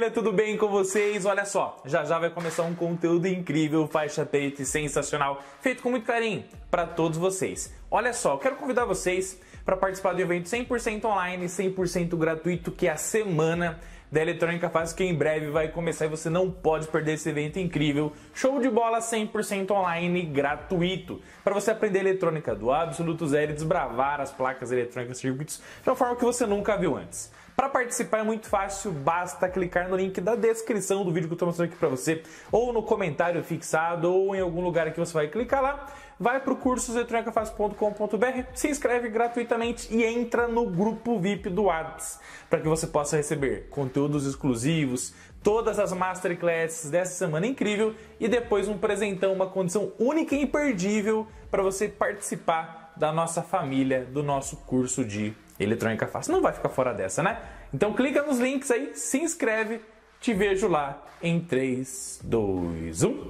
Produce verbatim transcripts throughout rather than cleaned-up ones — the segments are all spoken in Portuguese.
família, tudo bem com vocês? Olha só, já já vai começar um conteúdo incrível, faixa preta e sensacional, feito com muito carinho para todos vocês. Olha só, eu quero convidar vocês para participar do evento cem por cento online, cem por cento gratuito, que é a Semana da Eletrônica Fácil, que em breve vai começar e você não pode perder esse evento incrível. Show de bola cem por cento online gratuito, para você aprender eletrônica do absoluto zero e desbravar as placas eletrônicas circuitos de uma forma que você nunca viu antes. Para participar é muito fácil, basta clicar no link da descrição do vídeo que eu estou mostrando aqui para você, ou no comentário fixado, ou em algum lugar que você vai clicar lá, vai para o cursos eletrônica fácil ponto com ponto br, se inscreve gratuitamente e entra no grupo V I P do WhatsApp, para que você possa receber conteúdos exclusivos, todas as masterclasses dessa semana incrível e depois um presentão, uma condição única e imperdível para você participar da nossa família, do nosso curso de Eletrônica Fácil. Não vai ficar fora dessa, né? Então clica nos links aí, se inscreve, te vejo lá em três, dois, um.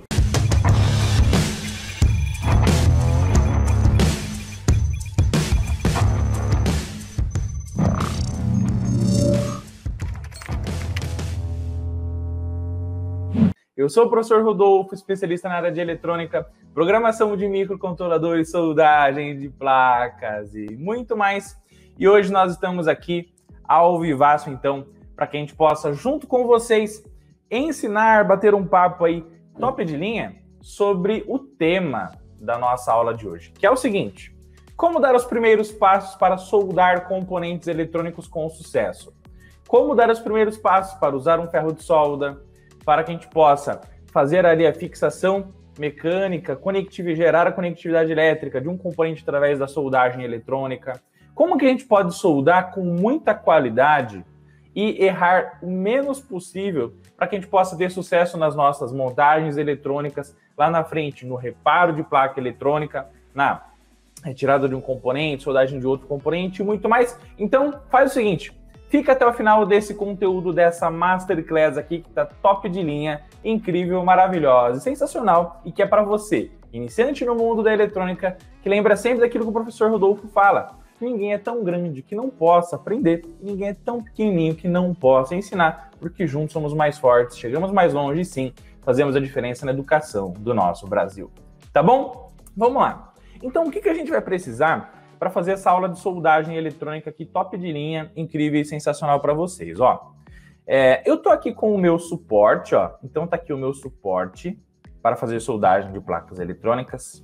Eu sou o professor Rodolfo, especialista na área de eletrônica, programação de microcontroladores, soldagem de placas e muito mais. E hoje nós estamos aqui ao vivaço, então, para que a gente possa, junto com vocês, ensinar, bater um papo aí top de linha sobre o tema da nossa aula de hoje, que é o seguinte: como dar os primeiros passos para soldar componentes eletrônicos com sucesso? Como dar os primeiros passos para usar um ferro de solda, para que a gente possa fazer ali a fixação mecânica, conectividade, gerar a conectividade elétrica de um componente através da soldagem eletrônica. Como que a gente pode soldar com muita qualidade e errar o menos possível para que a gente possa ter sucesso nas nossas montagens eletrônicas lá na frente, no reparo de placa eletrônica, na retirada de um componente, soldagem de outro componente e muito mais. Então, faz o seguinte: fica até o final desse conteúdo, dessa Masterclass aqui, que tá top de linha, incrível, maravilhosa, sensacional, e que é para você, iniciante no mundo da eletrônica, que lembra sempre daquilo que o professor Rodolfo fala: ninguém é tão grande que não possa aprender, ninguém é tão pequenininho que não possa ensinar, porque juntos somos mais fortes, chegamos mais longe e sim, fazemos a diferença na educação do nosso Brasil. Tá bom? Vamos lá. Então, o que que a gente vai precisar para fazer essa aula de soldagem eletrônica aqui, top de linha, incrível e sensacional para vocês, ó? É, eu tô aqui com o meu suporte, ó. Então tá aqui o meu suporte para fazer soldagem de placas eletrônicas,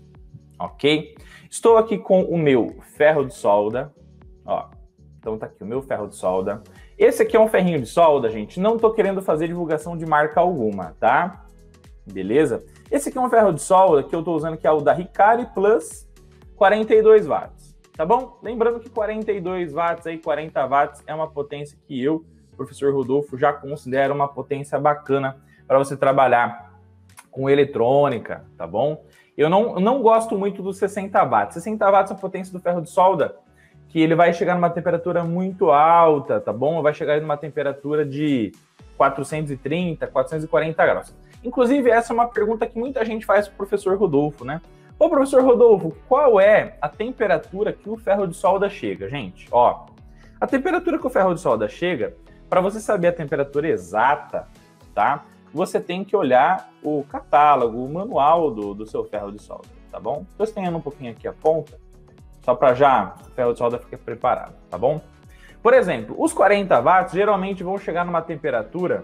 ok? Estou aqui com o meu ferro de solda, ó. Então tá aqui o meu ferro de solda. Esse aqui é um ferrinho de solda, gente. Não tô querendo fazer divulgação de marca alguma, tá? Beleza? Esse aqui é um ferro de solda que eu tô usando, que é o da Hikari Plus, quarenta e dois watts. Tá bom? Lembrando que quarenta e dois watts, aí, quarenta watts é uma potência que eu, professor Rodolfo, já considero uma potência bacana para você trabalhar com eletrônica, tá bom? Eu não, não gosto muito dos sessenta watts. sessenta watts é a potência do ferro de solda, que ele vai chegar numa temperatura muito alta, tá bom? Vai chegar numa temperatura de quatrocentos e trinta, quatrocentos e quarenta graus. Inclusive, essa é uma pergunta que muita gente faz para o professor Rodolfo, né? Ô, professor Rodolfo, qual é a temperatura que o ferro de solda chega, gente? Ó, a temperatura que o ferro de solda chega, para você saber a temperatura exata, tá? Você tem que olhar o catálogo, o manual do, do seu ferro de solda, tá bom? Estou estendendo um pouquinho aqui a ponta, só para já o ferro de solda ficar preparado, tá bom? Por exemplo, os quarenta watts geralmente vão chegar numa temperatura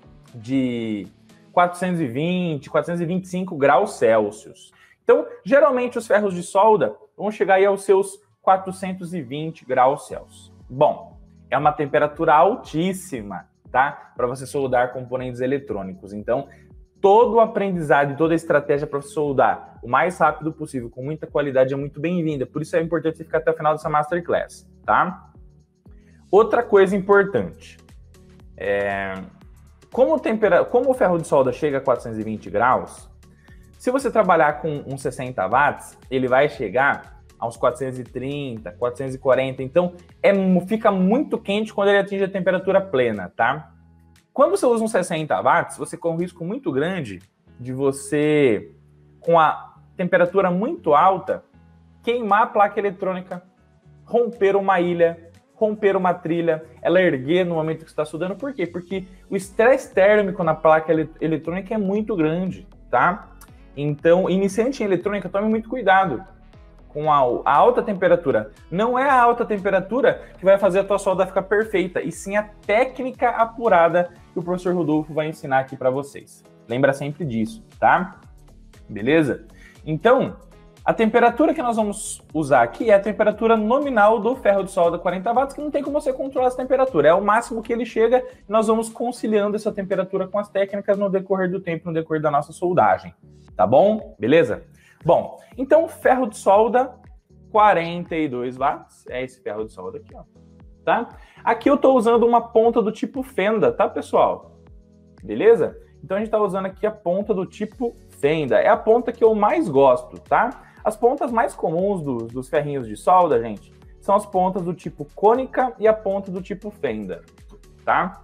de quatrocentos e vinte, quatrocentos e vinte e cinco graus Celsius. Então, geralmente os ferros de solda vão chegar aí aos seus quatrocentos e vinte graus Celsius. Bom, é uma temperatura altíssima, tá? Para você soldar componentes eletrônicos. Então, todo o aprendizado e toda a estratégia para soldar o mais rápido possível, com muita qualidade, é muito bem-vinda. Por isso é importante você ficar até o final dessa Masterclass, tá? Outra coisa importante, é... como, tempera... como o ferro de solda chega a quatrocentos e vinte graus, se você trabalhar com uns sessenta watts, ele vai chegar aos quatrocentos e trinta, quatrocentos e quarenta. Então, é, fica muito quente quando ele atinge a temperatura plena, tá? Quando você usa uns sessenta watts, você corre um risco muito grande de você, com a temperatura muito alta, queimar a placa eletrônica, romper uma ilha, romper uma trilha, ela erguer no momento que está soldando. Por quê? Porque o estresse térmico na placa eletrônica é muito grande, tá? Então, iniciante em eletrônica, tome muito cuidado com a, a alta temperatura. Não é a alta temperatura que vai fazer a tua solda ficar perfeita, e sim a técnica apurada que o professor Rodolfo vai ensinar aqui para vocês. Lembra sempre disso, tá? Beleza? Então, a temperatura que nós vamos usar aqui é a temperatura nominal do ferro de solda quarenta watts, que não tem como você controlar essa temperatura. É o máximo que ele chega, e nós vamos conciliando essa temperatura com as técnicas no decorrer do tempo, no decorrer da nossa soldagem. Tá bom? Beleza? Bom, então ferro de solda quarenta e dois watts, é esse ferro de solda aqui, ó. Tá? Aqui eu estou usando uma ponta do tipo fenda, tá, pessoal? Beleza? Então a gente está usando aqui a ponta do tipo fenda. É a ponta que eu mais gosto, tá? As pontas mais comuns dos, dos ferrinhos de solda, gente, são as pontas do tipo cônica e a ponta do tipo fenda, tá?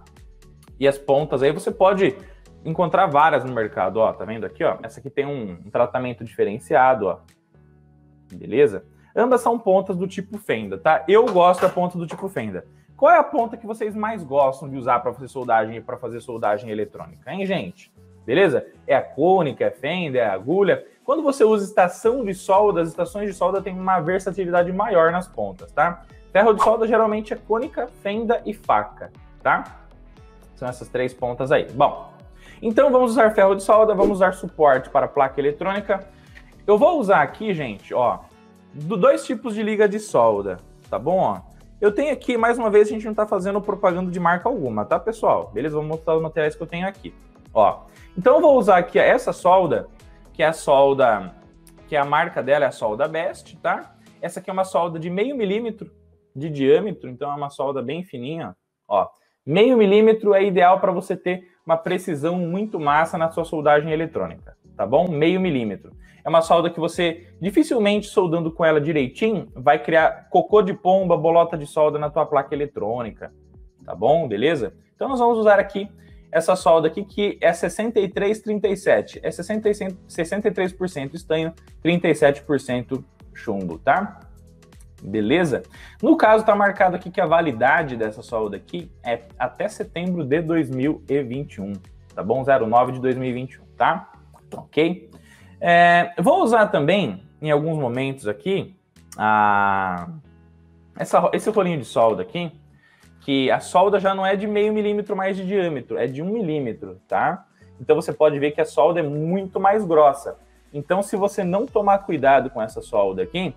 E as pontas aí você pode encontrar várias no mercado, ó, tá vendo aqui, ó? Essa aqui tem um, um tratamento diferenciado, ó. Beleza? Ambas são pontas do tipo fenda, tá? Eu gosto da ponta do tipo fenda. Qual é a ponta que vocês mais gostam de usar para fazer soldagem e para fazer soldagem eletrônica, hein, gente? Beleza? É a cônica, é a fenda, é a agulha. Quando você usa estação de solda, as estações de solda têm uma versatilidade maior nas pontas, tá? Ferro de solda geralmente é cônica, fenda e faca, tá? São essas três pontas aí. Bom, então vamos usar ferro de solda, vamos usar suporte para placa eletrônica. Eu vou usar aqui, gente, ó, dois tipos de liga de solda, tá bom? Ó, eu tenho aqui, mais uma vez, a gente não está fazendo propaganda de marca alguma, tá, pessoal? Beleza? Vou mostrar os materiais que eu tenho aqui. Ó, então eu vou usar aqui essa solda, que é a solda, que é a marca dela é a solda Best, tá? Essa aqui é uma solda de meio milímetro de diâmetro, então é uma solda bem fininha, ó. Meio milímetro é ideal para você ter uma precisão muito massa na sua soldagem eletrônica, tá bom? Meio milímetro. É uma solda que você, dificilmente soldando com ela direitinho, vai criar cocô de pomba, bolota de solda na tua placa eletrônica, tá bom? Beleza? Então nós vamos usar aqui essa solda aqui, que é sessenta e três trinta e sete. É sessenta e três por cento estanho, trinta e sete por cento chumbo, tá? Beleza? No caso, tá marcado aqui que a validade dessa solda aqui é até setembro de dois mil e vinte e um, tá bom? zero nove de dois mil e vinte e um, tá? Ok? É, vou usar também, em alguns momentos aqui, a, essa, esse rolinho de solda aqui, que a solda já não é de meio milímetro mais de diâmetro, é de um milímetro, tá? Então você pode ver que a solda é muito mais grossa. Então, se você não tomar cuidado com essa solda aqui,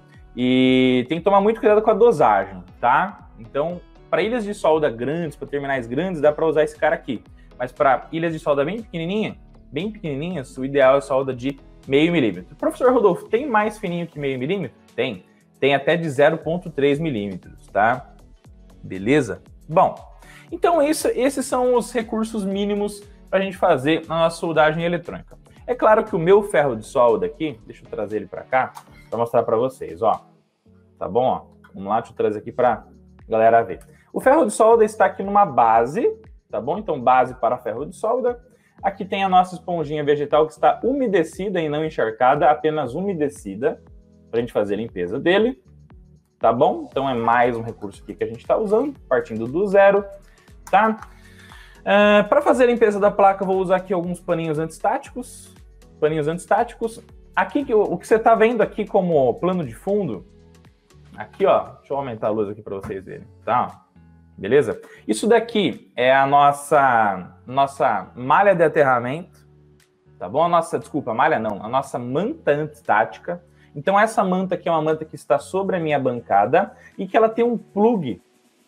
e tem que tomar muito cuidado com a dosagem, tá? Então, para ilhas de solda grandes, para terminais grandes, dá para usar esse cara aqui. Mas para ilhas de solda bem pequenininha, bem pequenininhas, o ideal é solda de meio milímetro. Professor Rodolfo, tem mais fininho que meio milímetro? Tem. Tem até de zero vírgula três milímetros, tá? Beleza? Bom, então isso, esses são os recursos mínimos para a gente fazer na nossa soldagem eletrônica. É claro que o meu ferro de solda aqui, deixa eu trazer ele para cá, para mostrar para vocês, ó. Tá bom? Ó, vamos lá, deixa eu trazer aqui para a galera ver. O ferro de solda está aqui numa base, tá bom? Então, base para ferro de solda. Aqui tem a nossa esponjinha vegetal que está umedecida e não encharcada, apenas umedecida, para a gente fazer a limpeza dele, tá bom? Então, é mais um recurso aqui que a gente está usando, partindo do zero, tá? Uh, para fazer a limpeza da placa, eu vou usar aqui alguns paninhos antistáticos, paninhos antistáticos. Aqui, o que você está vendo aqui como plano de fundo, aqui, ó, deixa eu aumentar a luz aqui para vocês verem, tá? Beleza? Isso daqui é a nossa, nossa malha de aterramento, tá bom? A nossa, desculpa, malha não, a nossa manta antistática. Então, essa manta aqui é uma manta que está sobre a minha bancada e que ela tem um plug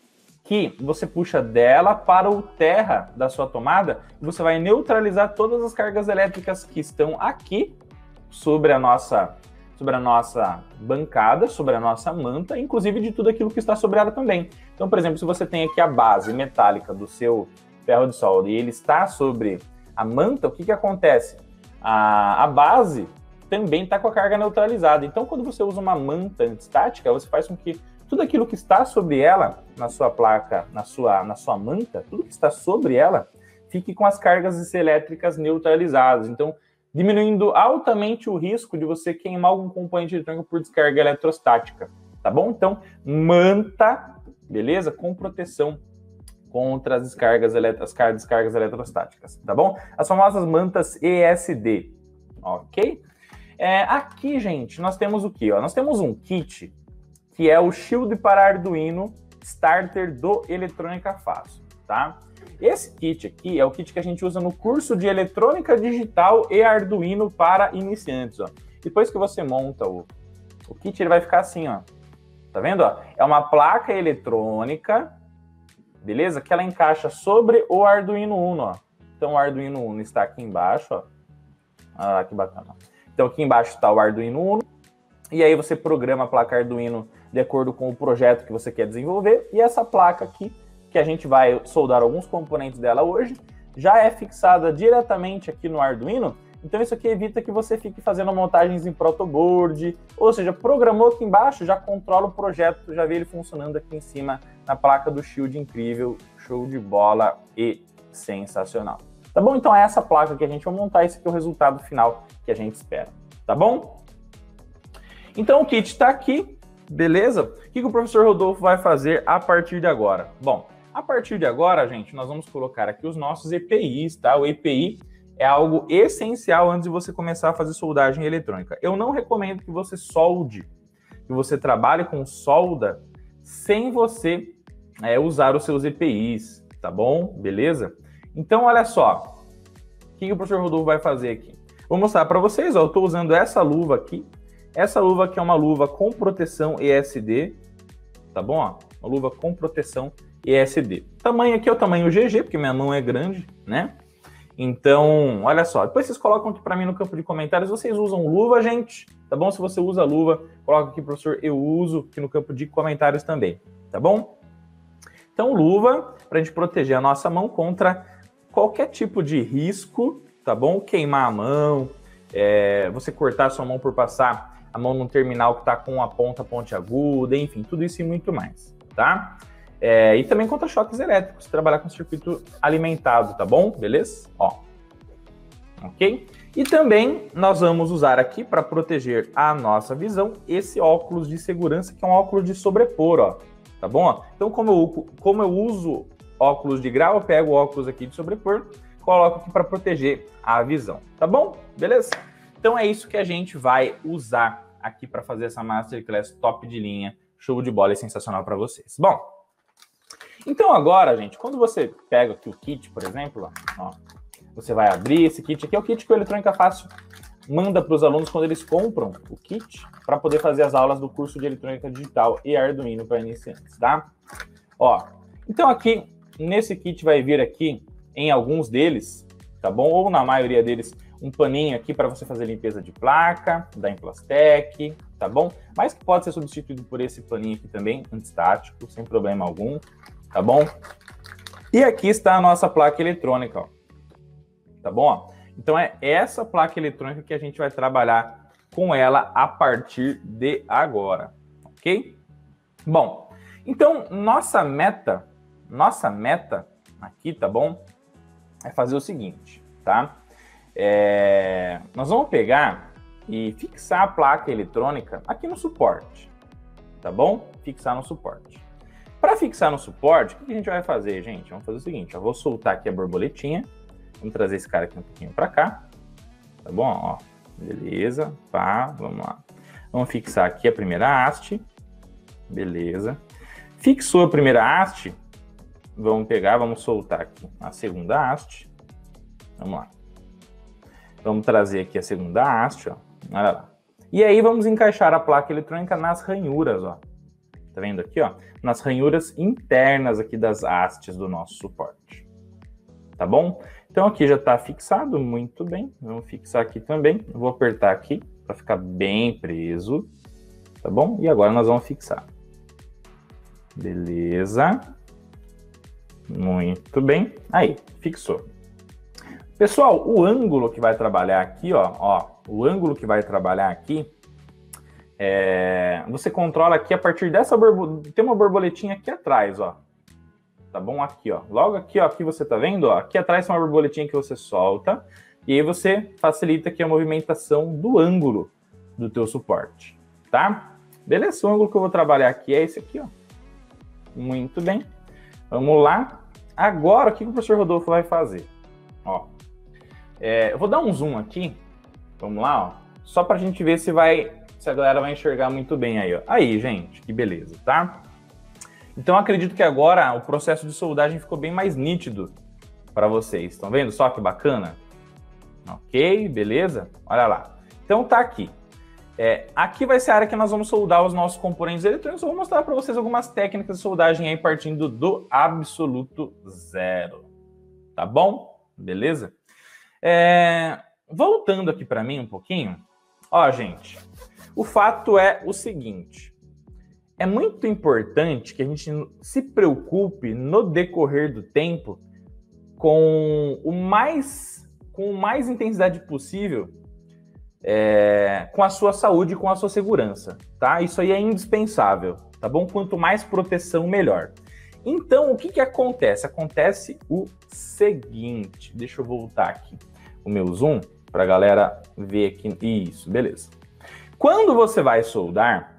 que você puxa dela para o terra da sua tomada e você vai neutralizar todas as cargas elétricas que estão aqui sobre a nossa, sobre a nossa bancada, sobre a nossa manta, inclusive de tudo aquilo que está sobre ela também. Então, por exemplo, se você tem aqui a base metálica do seu ferro de solda e ele está sobre a manta, o que, que acontece? A, a base também está com a carga neutralizada. Então, quando você usa uma manta antistática, você faz com que tudo aquilo que está sobre ela, na sua placa, na sua, na sua manta, tudo que está sobre ela, fique com as cargas elétricas neutralizadas. Então, diminuindo altamente o risco de você queimar algum componente eletrônico por descarga eletrostática, tá bom? Então, manta beleza? Com proteção contra as descargas, elet as descargas eletrostáticas, tá bom? As famosas mantas E S D, ok? É, aqui, gente, nós temos o quê? Ó? Nós temos um kit que é o Shield para Arduino Starter do Eletrônica Fácil, tá? Esse kit aqui é o kit que a gente usa no curso de Eletrônica Digital e Arduino para iniciantes, ó. Depois que você monta o, o kit, ele vai ficar assim, ó. Tá vendo, ó? É uma placa eletrônica, beleza? Que ela encaixa sobre o Arduino Uno, ó. Então o Arduino Uno está aqui embaixo, ó. Ah, que bacana. Então aqui embaixo está o Arduino Uno. E aí você programa a placa Arduino de acordo com o projeto que você quer desenvolver. E essa placa aqui, que a gente vai soldar alguns componentes dela hoje, já é fixada diretamente aqui no Arduino. Então isso aqui evita que você fique fazendo montagens em protoboard, ou seja, programou aqui embaixo, já controla o projeto, já vê ele funcionando aqui em cima na placa do Shield incrível, show de bola e sensacional. Tá bom? Então é essa placa que a gente vai montar, esse aqui é o resultado final que a gente espera, tá bom? Então o kit está aqui, beleza? O que, que o professor Rodolfo vai fazer a partir de agora? Bom, a partir de agora, gente, nós vamos colocar aqui os nossos E P Is, tá? O E P I é algo essencial antes de você começar a fazer soldagem eletrônica. Eu não recomendo que você solde, que você trabalhe com solda sem você é, usar os seus E P Is, tá bom? Beleza? Então, olha só, o que, que o professor Rodolfo vai fazer aqui? Vou mostrar para vocês, ó, eu estou usando essa luva aqui. Essa luva aqui é uma luva com proteção E S D, tá bom? Ó, uma luva com proteção E S D. O tamanho aqui é o tamanho G G, porque minha mão é grande, né? Então, olha só. Depois vocês colocam aqui para mim no campo de comentários. Vocês usam luva, gente? Tá bom? Se você usa luva, coloca aqui, professor, eu uso aqui no campo de comentários também, tá bom? Então, luva, para a gente proteger a nossa mão contra qualquer tipo de risco, tá bom? Queimar a mão, é, você cortar a sua mão por passar a mão num terminal que está com a ponta pontiaguda, enfim, tudo isso e muito mais, tá? É, e também contra choques elétricos, trabalhar com circuito alimentado, tá bom? Beleza? Ó, ok? E também nós vamos usar aqui para proteger a nossa visão esse óculos de segurança, que é um óculos de sobrepor, ó, tá bom? Ó, então, como eu, como eu uso óculos de grau, eu pego o óculos aqui de sobrepor, coloco aqui para proteger a visão, tá bom? Beleza? Então é isso que a gente vai usar aqui para fazer essa Masterclass top de linha, show de bola e sensacional para vocês. Bom, então agora, gente, quando você pega aqui o kit, por exemplo, ó, você vai abrir esse kit aqui, é o kit que o Eletrônica Fácil manda para os alunos quando eles compram o kit para poder fazer as aulas do curso de Eletrônica Digital e Arduino para iniciantes, tá? Ó, então aqui, nesse kit vai vir aqui, em alguns deles, tá bom? Ou na maioria deles, um paninho aqui para você fazer limpeza de placa, da Implastec, tá bom? Mas que pode ser substituído por esse paninho aqui também, antistático, sem problema algum, tá bom? E aqui está a nossa placa eletrônica, ó, tá bom? Ó, então é essa placa eletrônica que a gente vai trabalhar com ela a partir de agora, ok? Bom, então nossa meta, nossa meta aqui, tá bom? É fazer o seguinte, tá? É, nós vamos pegar e fixar a placa eletrônica aqui no suporte, tá bom? Fixar no suporte. Para fixar no suporte, o que a gente vai fazer, gente? Vamos fazer o seguinte, eu vou soltar aqui a borboletinha, vamos trazer esse cara aqui um pouquinho para cá, tá bom? Ó, beleza, pá, vamos lá. Vamos fixar aqui a primeira haste, beleza. Fixou a primeira haste, vamos pegar, vamos soltar aqui a segunda haste, vamos lá. Vamos trazer aqui a segunda haste, ó. Olha lá. E aí vamos encaixar a placa eletrônica nas ranhuras, ó. Tá vendo aqui, ó? Nas ranhuras internas aqui das hastes do nosso suporte. Tá bom? Então aqui já tá fixado, muito bem. Vamos fixar aqui também. Eu vou apertar aqui para ficar bem preso. Tá bom? E agora nós vamos fixar. Beleza. Muito bem. Aí, fixou. Pessoal, o ângulo que vai trabalhar aqui, ó, ó, o ângulo que vai trabalhar aqui, é, você controla aqui a partir dessa borboleta, tem uma borboletinha aqui atrás, ó, tá bom? Aqui, ó, logo aqui, ó, aqui você tá vendo, ó, aqui atrás tem uma borboletinha que você solta, e aí você facilita aqui a movimentação do ângulo do teu suporte, tá? Beleza? O ângulo que eu vou trabalhar aqui é esse aqui, ó, Muito bem. Vamos lá. Agora, o que o professor Rodolfo vai fazer? Ó, é, eu vou dar um zoom aqui. Vamos lá, ó. Só para a gente ver se vai, se a galera vai enxergar muito bem aí, ó. Aí, gente, que beleza, tá? Então, acredito que agora o processo de soldagem ficou bem mais nítido para vocês. Estão vendo só que bacana? Ok, beleza? Olha lá. Então, tá aqui. É, aqui vai ser a área que nós vamos soldar os nossos componentes eletrônicos. Eu vou mostrar para vocês algumas técnicas de soldagem aí partindo do absoluto zero. Tá bom? Beleza? É, voltando aqui para mim um pouquinho. Ó, gente, o fato é o seguinte. É muito importante que a gente se preocupe no decorrer do tempo com o mais, com o mais intensidade possível É, com a sua saúde e com a sua segurança, tá? Isso aí é indispensável, tá bom? Quanto mais proteção, melhor. Então, o que que acontece? Acontece o seguinte, deixa eu voltar aqui o meu zoom para a galera ver aqui. Isso, beleza. Quando você vai soldar,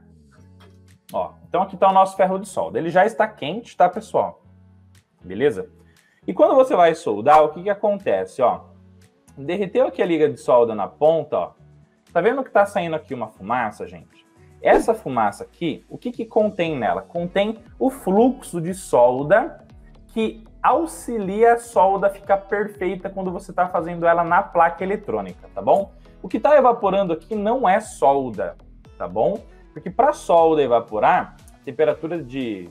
ó, então aqui está o nosso ferro de solda. Ele já está quente, tá, pessoal? Beleza? E quando você vai soldar, o que que acontece, ó? Derreteu aqui a liga de solda na ponta, ó. Tá vendo que tá saindo aqui uma fumaça, gente? Essa fumaça aqui, o que que contém nela? Contém o fluxo de solda que auxilia a solda a ficar perfeita quando você está fazendo ela na placa eletrônica, tá bom? O que está evaporando aqui não é solda, tá bom? Porque para a solda evaporar, a temperatura de,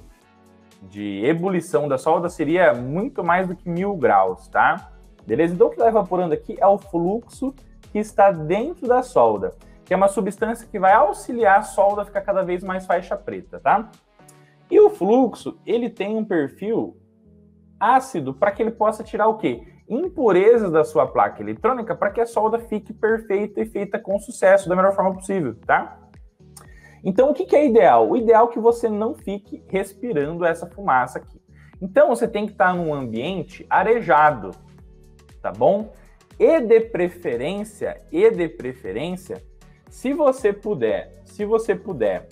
de ebulição da solda seria muito mais do que mil graus, tá? Beleza? Então o que está evaporando aqui é o fluxo que está dentro da solda, que é uma substância que vai auxiliar a solda a ficar cada vez mais faixa preta, tá? E o fluxo, ele tem um perfil ácido para que ele possa tirar o quê? Impurezas da sua placa eletrônica para que a solda fique perfeita e feita com sucesso, da melhor forma possível, tá? Então, o que que é ideal? O ideal é que você não fique respirando essa fumaça aqui. Então, você tem que estar num ambiente arejado, tá bom? E de preferência, e de preferência, se você puder, se você puder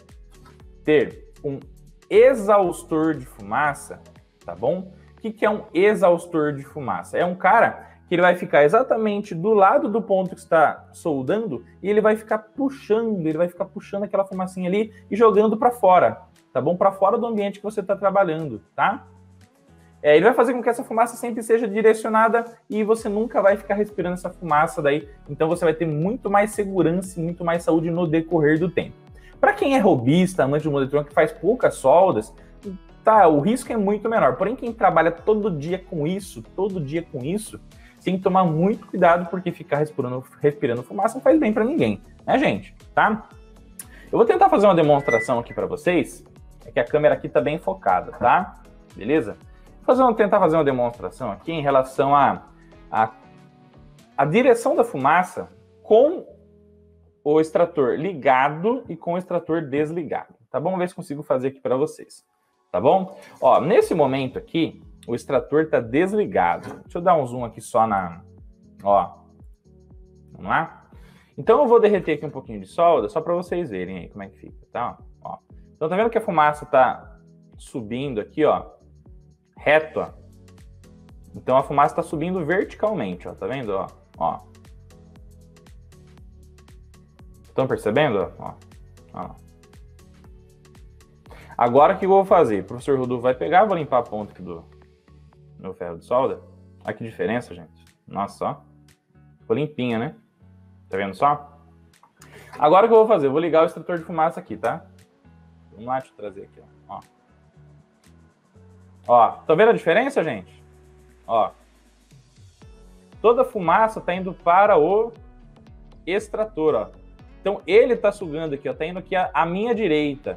ter um exaustor de fumaça, tá bom? O que que é um exaustor de fumaça? É um cara que ele vai ficar exatamente do lado do ponto que está soldando e ele vai ficar puxando, ele vai ficar puxando aquela fumacinha ali e jogando para fora, tá bom? Para fora do ambiente que você está trabalhando, tá? É, ele vai fazer com que essa fumaça sempre seja direcionada e você nunca vai ficar respirando essa fumaça daí. Então você vai ter muito mais segurança e muito mais saúde no decorrer do tempo. Para quem é robista, amante de modo eletrônico, que faz poucas soldas, tá, o risco é muito menor. Porém, quem trabalha todo dia com isso, todo dia com isso, tem que tomar muito cuidado porque ficar respirando, respirando fumaça não faz bem para ninguém, né, gente? Tá? Eu vou tentar fazer uma demonstração aqui para vocês. É que a câmera aqui tá bem focada, tá? Beleza? Fazer uma, tentar fazer uma demonstração aqui em relação à a, a, a direção da fumaça com o extrator ligado e com o extrator desligado, tá bom? Vamos ver se consigo fazer aqui para vocês, tá bom? Ó, nesse momento aqui, o extrator está desligado. Deixa eu dar um zoom aqui só na... Ó, vamos lá? Então eu vou derreter aqui um pouquinho de solda só para vocês verem aí como é que fica, tá? Ó. Então tá vendo que a fumaça tá subindo aqui, ó? Reto, ó. Então a fumaça está subindo verticalmente, ó. Tá vendo, ó? Ó. Estão percebendo, ó? Ó. Agora o que eu vou fazer? O professor Rodolfo vai pegar, vou limpar a ponta aqui do meu ferro de solda. Olha que diferença, gente. Nossa, ó. Ficou limpinha, né? Tá vendo só? Agora o que eu vou fazer? Eu vou ligar o extrator de fumaça aqui, tá? Vamos lá, deixa eu trazer aqui, ó. Ó. Ó, tá vendo a diferença, gente? Ó. Toda a fumaça tá indo para o extrator, ó. Então, ele tá sugando aqui, ó. Tá indo aqui à, à minha direita.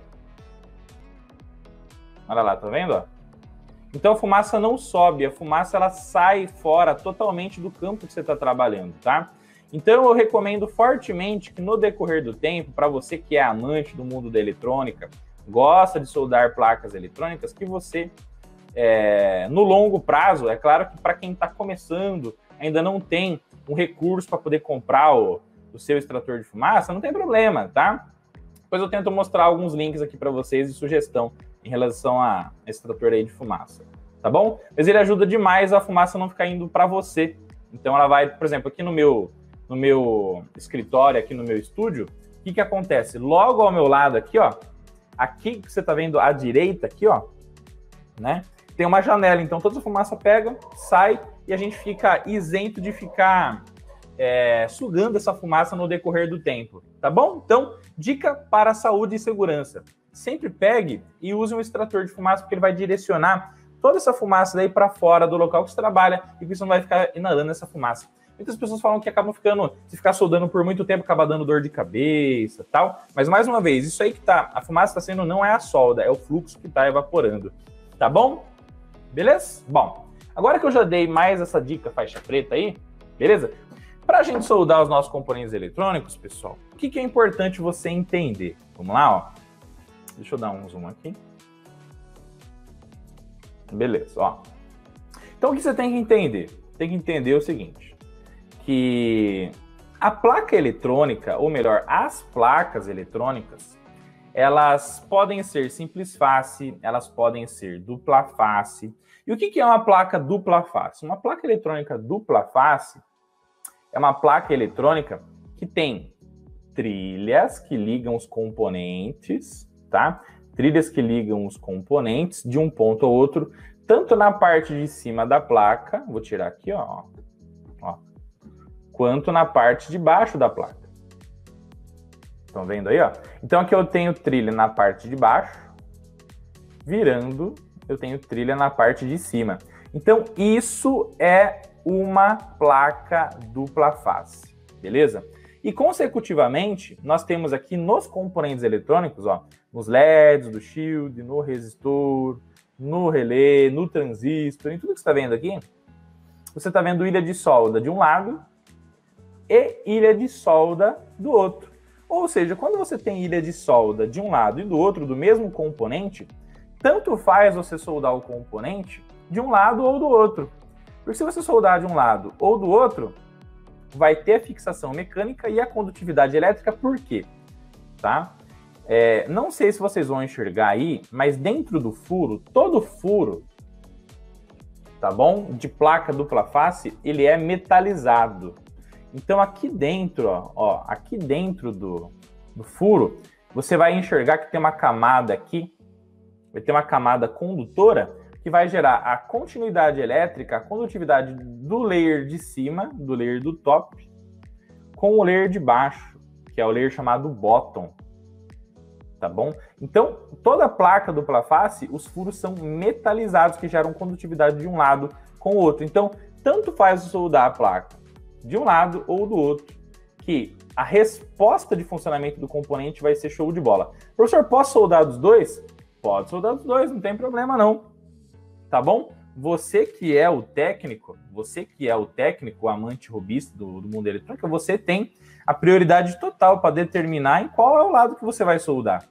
Olha lá, tá vendo, ó? Então, a fumaça não sobe. A fumaça, ela sai fora totalmente do campo que você tá trabalhando, tá? Então, eu recomendo fortemente que no decorrer do tempo, para você que é amante do mundo da eletrônica, gosta de soldar placas eletrônicas, que você... É, no longo prazo, é claro que para quem está começando, ainda não tem um recurso para poder comprar o, o seu extrator de fumaça, não tem problema, tá? Depois eu tento mostrar alguns links aqui para vocês de sugestão em relação a extrator aí de fumaça, tá bom? Mas ele ajuda demais a fumaça não ficar indo para você. Então ela vai, por exemplo, aqui no meu, no meu escritório, aqui no meu estúdio, o que que acontece? Logo ao meu lado aqui, ó, aqui que você tá vendo à direita aqui, ó, né? Tem uma janela, então toda a fumaça pega, sai e a gente fica isento de ficar é, sugando essa fumaça no decorrer do tempo, tá bom? Então, dica para saúde e segurança. Sempre pegue e use um extrator de fumaça, porque ele vai direcionar toda essa fumaça daí para fora do local que você trabalha e que você não vai ficar inalando essa fumaça. Muitas pessoas falam que acabam ficando, se ficar soldando por muito tempo, acaba dando dor de cabeça, tal. Mas mais uma vez, isso aí que tá, a fumaça está sendo não é a solda, é o fluxo que está evaporando, tá bom? Beleza? Bom, agora que eu já dei mais essa dica faixa preta aí, beleza? Para a gente soldar os nossos componentes eletrônicos, pessoal, o que, que é importante você entender? Vamos lá, ó. Deixa eu dar um zoom aqui. Beleza, ó. Então o que você tem que entender? Tem que entender o seguinte, que a placa eletrônica, ou melhor, as placas eletrônicas, elas podem ser simples face, elas podem ser dupla face. E o que, que é uma placa dupla face? Uma placa eletrônica dupla face é uma placa eletrônica que tem trilhas que ligam os componentes, tá? Trilhas que ligam os componentes de um ponto ao outro, tanto na parte de cima da placa, vou tirar aqui, ó, ó, quanto na parte de baixo da placa. Estão vendo aí, ó? Então aqui eu tenho trilha na parte de baixo, virando, eu tenho trilha na parte de cima. Então isso é uma placa dupla face, beleza? E consecutivamente, nós temos aqui nos componentes eletrônicos, ó, nos L E Ds, do shield, no resistor, no relé, no transistor, em tudo que você está vendo aqui, você está vendo ilha de solda de um lado e ilha de solda do outro. Ou seja, quando você tem ilha de solda de um lado e do outro, do mesmo componente, tanto faz você soldar o componente de um lado ou do outro. Porque se você soldar de um lado ou do outro, vai ter a fixação mecânica e a condutividade elétrica. Por quê? Tá? É, não sei se vocês vão enxergar aí, mas dentro do furo, todo furo, tá bom? De placa dupla face, ele é metalizado. Então aqui dentro, ó, ó aqui dentro do, do furo, você vai enxergar que tem uma camada aqui, vai ter uma camada condutora, que vai gerar a continuidade elétrica, a condutividade do layer de cima, do layer do top, com o layer de baixo, que é o layer chamado bottom, tá bom? Então, toda a placa dupla face, os furos são metalizados, que geram condutividade de um lado com o outro. Então, tanto faz soldar a placa de um lado ou do outro, que a resposta de funcionamento do componente vai ser show de bola. Professor, posso soldar dos dois? Pode soldar dos dois, não tem problema não. Tá bom? Você que é o técnico, você que é o técnico, o amante robista do, do mundo eletrônico, você tem a prioridade total para determinar em qual é o lado que você vai soldar.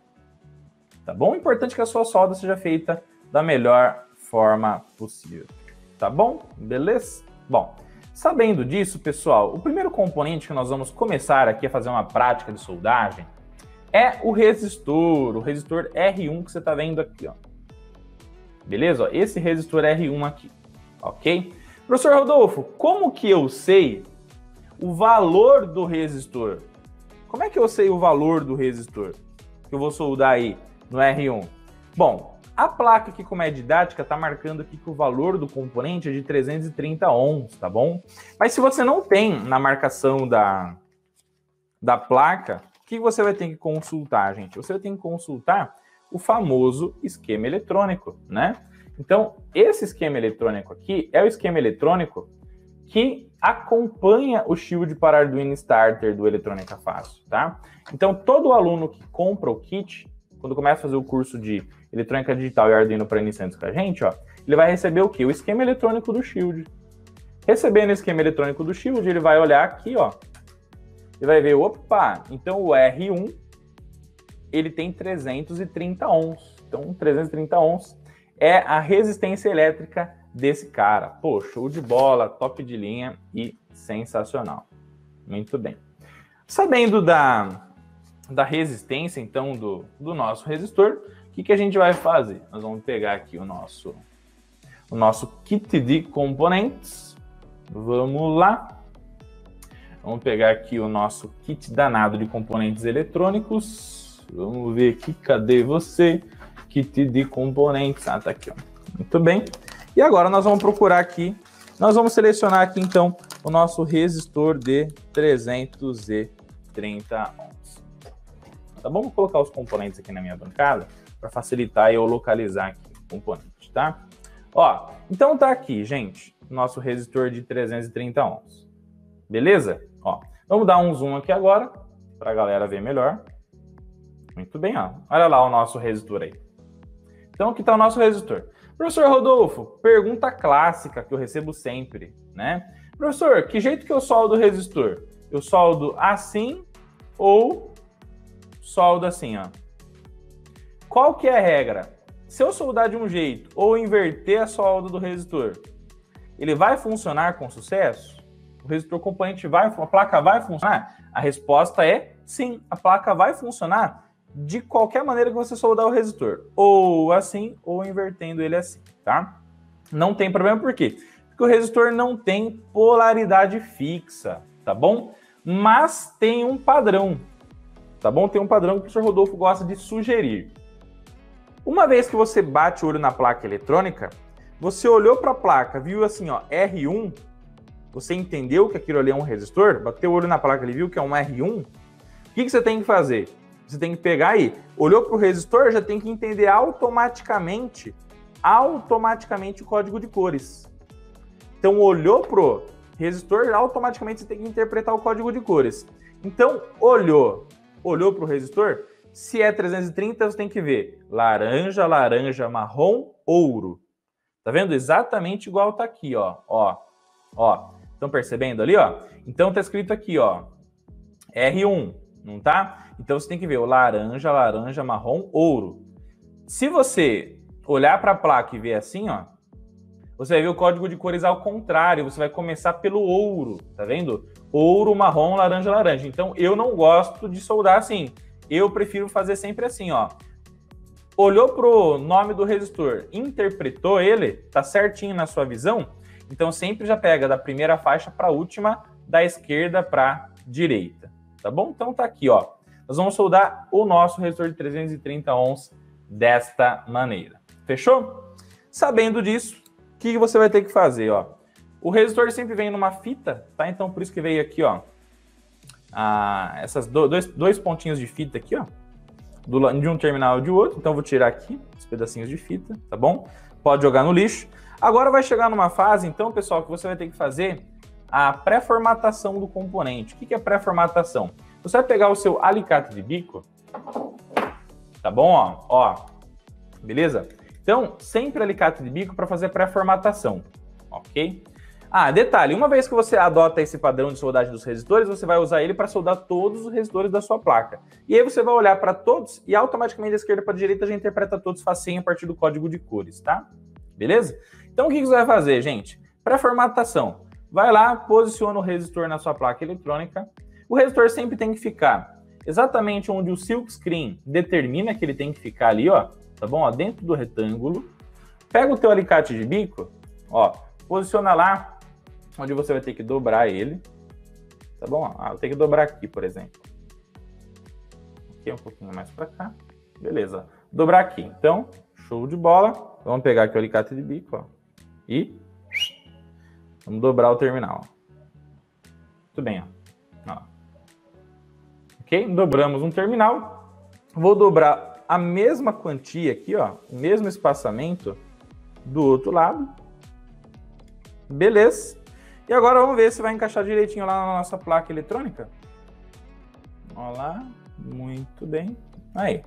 Tá bom? É importante que a sua solda seja feita da melhor forma possível. Tá bom? Beleza? Bom, sabendo disso, pessoal, o primeiro componente que nós vamos começar aqui a fazer uma prática de soldagem é o resistor, o resistor R um que você está vendo aqui, ó. Beleza? Esse resistor R um aqui, ok? Professor Rodolfo, como que eu sei o valor do resistor? Como é que eu sei o valor do resistor que eu vou soldar aí no R um? Bom, a placa aqui, como é didática, está marcando aqui que o valor do componente é de trezentos e trinta ohms, tá bom? Mas se você não tem na marcação da, da placa, o que você vai ter que consultar, gente? Você vai ter que consultar o famoso esquema eletrônico, né? Então, esse esquema eletrônico aqui é o esquema eletrônico que acompanha o shield para Arduino Starter do Eletrônica Fácil, tá? Então, todo aluno que compra o kit, quando começa a fazer o curso de Eletrônica Digital e Arduino para iniciantes com a gente, ó, ele vai receber o quê? O esquema eletrônico do shield. Recebendo o esquema eletrônico do shield, ele vai olhar aqui, ó, e vai ver, opa, então o R um ele tem trezentos e trinta ohms. Então, trezentos e trinta ohms é a resistência elétrica desse cara. Pô, show de bola, top de linha e sensacional. Muito bem. Sabendo da, da resistência, então, do, do nosso resistor, O que, que a gente vai fazer? Nós vamos pegar aqui o nosso, o nosso kit de componentes. Vamos lá. Vamos pegar aqui o nosso kit danado de componentes eletrônicos. Vamos ver aqui, cadê você? Kit de componentes. Ah, tá aqui, ó. Muito bem. E agora nós vamos procurar aqui, nós vamos selecionar aqui então o nosso resistor de trezentos e trinta ohms. Tá bom? Vou colocar os componentes aqui na minha bancada para facilitar eu localizar aqui o componente, tá? Ó, então tá aqui, gente, nosso resistor de trezentos e trinta ohms. Beleza? Ó, vamos dar um zoom aqui agora, para a galera ver melhor. Muito bem, ó. Olha lá o nosso resistor aí. Então, aqui está o nosso resistor. Professor Rodolfo, pergunta clássica que eu recebo sempre, né? Professor, que jeito que eu soldo o resistor? Eu soldo assim ou soldo assim, ó? Qual que é a regra? Se eu soldar de um jeito ou inverter a solda do resistor, ele vai funcionar com sucesso? O resistor componente vai, a placa vai funcionar? A resposta é sim, a placa vai funcionar de qualquer maneira que você soldar o resistor. Ou assim, ou invertendo ele assim, tá? Não tem problema, por quê? Porque o resistor não tem polaridade fixa, tá bom? Mas tem um padrão, tá bom? Tem um padrão que o professor Rodolfo gosta de sugerir. Uma vez que você bate o olho na placa eletrônica, você olhou para a placa, viu assim, ó, R um, você entendeu que aquilo ali é um resistor? Bateu o olho na placa, ele viu que é um R um? O que, que você tem que fazer? Você tem que pegar aí, olhou para o resistor, já tem que entender automaticamente, automaticamente o código de cores. Então, olhou para o resistor, automaticamente você tem que interpretar o código de cores. Então, olhou, olhou para o resistor, se é trezentos e trinta, você tem que ver laranja, laranja, marrom, ouro. Tá vendo? Exatamente igual tá aqui, ó, ó, ó. Estão percebendo ali, ó? Então, tá escrito aqui, ó, R um, não tá? Então, você tem que ver o laranja, laranja, marrom, ouro. Se você olhar para a placa e ver assim, ó, você vai ver o código de cores ao contrário. Você vai começar pelo ouro, tá vendo? Ouro, marrom, laranja, laranja. Então, eu não gosto de soldar assim. Eu prefiro fazer sempre assim, ó. Olhou pro nome do resistor, interpretou ele, tá certinho na sua visão? Então, sempre já pega da primeira faixa para a última, da esquerda para a direita, tá bom? Então, tá aqui, ó. Nós vamos soldar o nosso resistor de trezentos e trinta ohms desta maneira. Fechou? Sabendo disso, o que você vai ter que fazer, ó? O resistor sempre vem numa fita, tá? Então, por isso que veio aqui, ó, a, essas do, dois, dois pontinhos de fita aqui, ó, do, de um terminal e de outro. Então, eu vou tirar aqui os pedacinhos de fita, tá bom? Pode jogar no lixo. Agora vai chegar numa fase, então, pessoal, que você vai ter que fazer a pré-formatação do componente. O que é pré-formatação? Você vai pegar o seu alicate de bico, tá bom? Ó, ó, beleza? Então, sempre alicate de bico para fazer pré-formatação, ok? Ah, detalhe, uma vez que você adota esse padrão de soldagem dos resistores, você vai usar ele para soldar todos os resistores da sua placa. E aí você vai olhar para todos e automaticamente da esquerda para a direita já interpreta todos facinho a partir do código de cores, tá? Beleza? Então, o que você vai fazer, gente? Pré-formatação. Vai lá, posiciona o resistor na sua placa eletrônica. O resistor sempre tem que ficar exatamente onde o silkscreen determina que ele tem que ficar ali, ó, tá bom? Ó, dentro do retângulo. Pega o teu alicate de bico, ó, posiciona lá onde você vai ter que dobrar ele, tá bom? Ah, eu tenho que dobrar aqui, por exemplo. Aqui um pouquinho mais para cá. Beleza. Dobrar aqui. Então, show de bola. Vamos pegar aqui o alicate de bico, ó, e vamos dobrar o terminal. Muito bem, ó. ó. Ok? Dobramos um terminal. Vou dobrar a mesma quantia aqui, ó, o mesmo espaçamento do outro lado. Beleza. E agora vamos ver se vai encaixar direitinho lá na nossa placa eletrônica. Olha lá. Muito bem. Aí.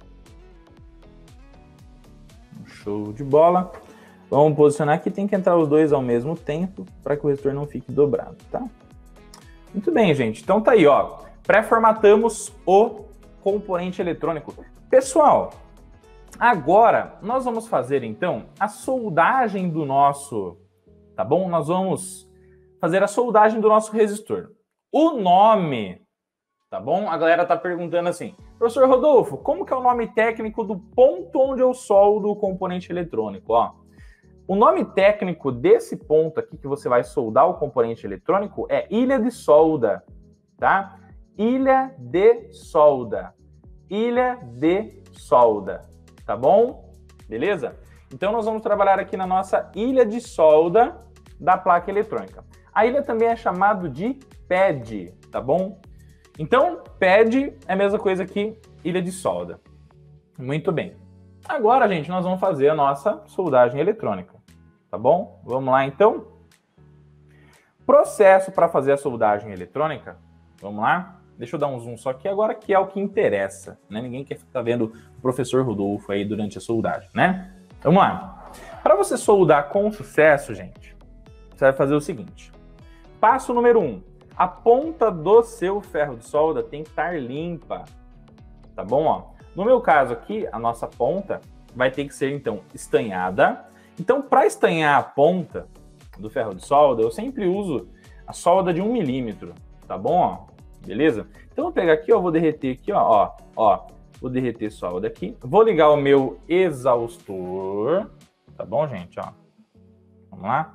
Show de bola. Vamos posicionar aqui. Tem que entrar os dois ao mesmo tempo para que o resistor não fique dobrado, tá? Muito bem, gente. Então tá aí, ó. Pré-formatamos o componente eletrônico. Pessoal, agora nós vamos fazer, então, a soldagem do nosso... Tá bom? Nós vamos fazer a soldagem do nosso resistor. O nome, tá bom? A galera tá perguntando assim, Professor Rodolfo, como que é o nome técnico do ponto onde eu soldo o componente eletrônico? Ó, o nome técnico desse ponto aqui que você vai soldar o componente eletrônico é ilha de solda, tá? Ilha de solda. Ilha de solda, tá bom? Beleza? Então, nós vamos trabalhar aqui na nossa ilha de solda da placa eletrônica. A ilha também é chamado de pad, tá bom? Então, pad é a mesma coisa que ilha de solda. Muito bem. Agora, gente, nós vamos fazer a nossa soldagem eletrônica, tá bom? Vamos lá, então. Processo para fazer a soldagem eletrônica. Vamos lá? Deixa eu dar um zoom só aqui agora, que é o que interessa, né? Ninguém quer ficar vendo o professor Rodolfo aí durante a soldagem, né? Vamos lá. Para você soldar com sucesso, gente, você vai fazer o seguinte. Passo número um. A ponta do seu ferro de solda tem que estar limpa, tá bom? Ó, no meu caso aqui, a nossa ponta vai ter que ser, então, estanhada. Então, para estanhar a ponta do ferro de solda, eu sempre uso a solda de um milímetro, tá bom? Ó, beleza? Então, eu vou pegar aqui, ó, vou derreter aqui, ó, ó, ó, vou derreter solda aqui. Vou ligar o meu exaustor, tá bom, gente? Ó, vamos lá.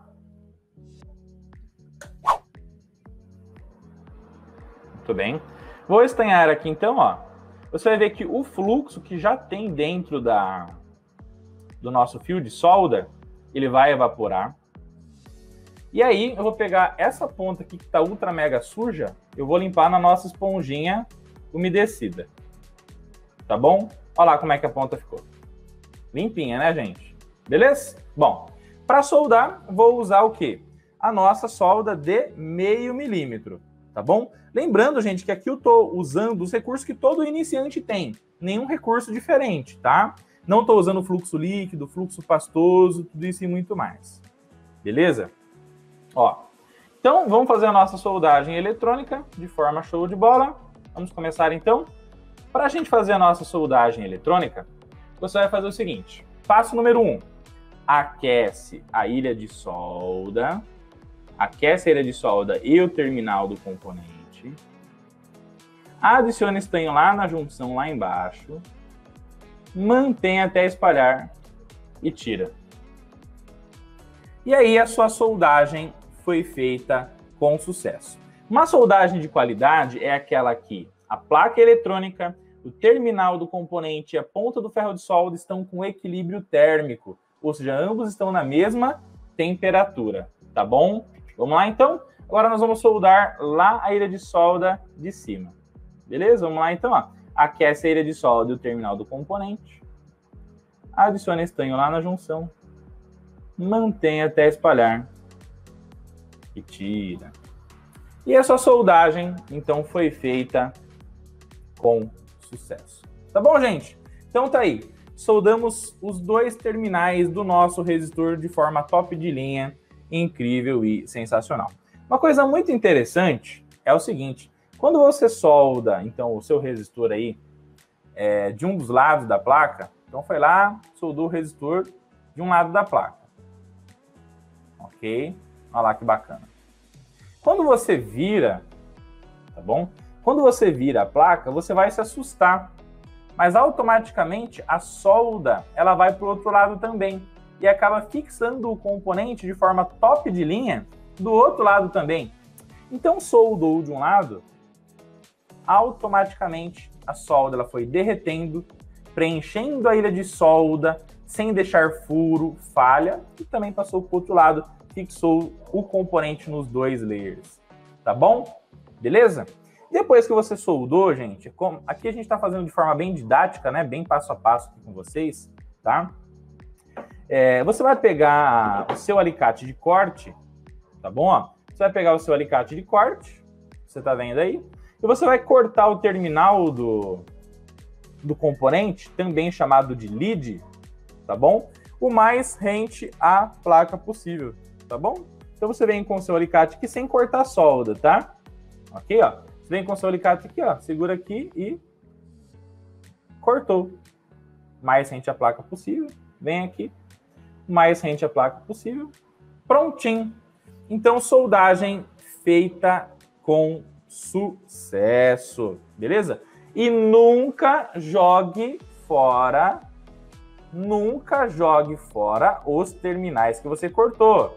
Muito bem. Vou estanhar aqui, então, ó. Você vai ver que o fluxo que já tem dentro da, do nosso fio de solda, ele vai evaporar. E aí, eu vou pegar essa ponta aqui que está ultra mega suja, eu vou limpar na nossa esponjinha umedecida. Tá bom? Olha lá como é que a ponta ficou. Limpinha, né, gente? Beleza? Bom, para soldar, vou usar o quê? A nossa solda de meio milímetro, tá bom? Lembrando, gente, que aqui eu estou usando os recursos que todo iniciante tem. Nenhum recurso diferente, tá? Não estou usando fluxo líquido, fluxo pastoso, tudo isso e muito mais. Beleza? Ó, então, vamos fazer a nossa soldagem eletrônica de forma show de bola. Vamos começar, então. Para a gente fazer a nossa soldagem eletrônica, você vai fazer o seguinte. Passo número um. Aquece a ilha de solda. Aquece a ilha de solda e o terminal do componente. Adicione estanho lá na junção, lá embaixo. Mantém até espalhar e tira. E aí a sua soldagem foi feita com sucesso. Uma soldagem de qualidade é aquela que a placa eletrônica, o terminal do componente e a ponta do ferro de solda estão com equilíbrio térmico, ou seja, ambos estão na mesma temperatura, tá bom? Vamos lá, então? Agora nós vamos soldar lá a ilha de solda de cima. Beleza? Vamos lá, então. Ó. Aquece a ilha de solda e o terminal do componente. Adicione estanho lá na junção. Mantenha até espalhar. E tira. E essa soldagem, então, foi feita com sucesso. Tá bom, gente? Então tá aí. Soldamos os dois terminais do nosso resistor de forma top de linha. Incrível e sensacional. Uma coisa muito interessante é o seguinte, quando você solda, então, o seu resistor aí é, de um dos lados da placa, então foi lá, soldou o resistor de um lado da placa. Ok? Olha lá que bacana. Quando você vira, tá bom? Quando você vira a placa, você vai se assustar, mas automaticamente a solda, ela vai para o outro lado também. E acaba fixando o componente de forma top de linha do outro lado também. Então, soldou de um lado, automaticamente a solda ela foi derretendo, preenchendo a ilha de solda, sem deixar furo, falha, e também passou para o outro lado, fixou o componente nos dois layers. Tá bom? Beleza? Depois que você soldou, gente, como, aqui a gente está fazendo de forma bem didática, né? Bem passo a passo aqui com vocês, tá? É, você vai pegar o seu alicate de corte, tá bom? Ó, você vai pegar o seu alicate de corte, você tá vendo aí, e você vai cortar o terminal do, do componente, também chamado de lead, tá bom? O mais rente à placa possível, tá bom? Então você vem com o seu alicate aqui sem cortar a solda, tá? Ok, ó. Você vem com o seu alicate aqui, ó, segura aqui e cortou. Mais rente à placa possível, vem aqui. Mais rente à placa possível. Prontinho. Então, soldagem feita com sucesso. Beleza? E nunca jogue fora, nunca jogue fora os terminais que você cortou.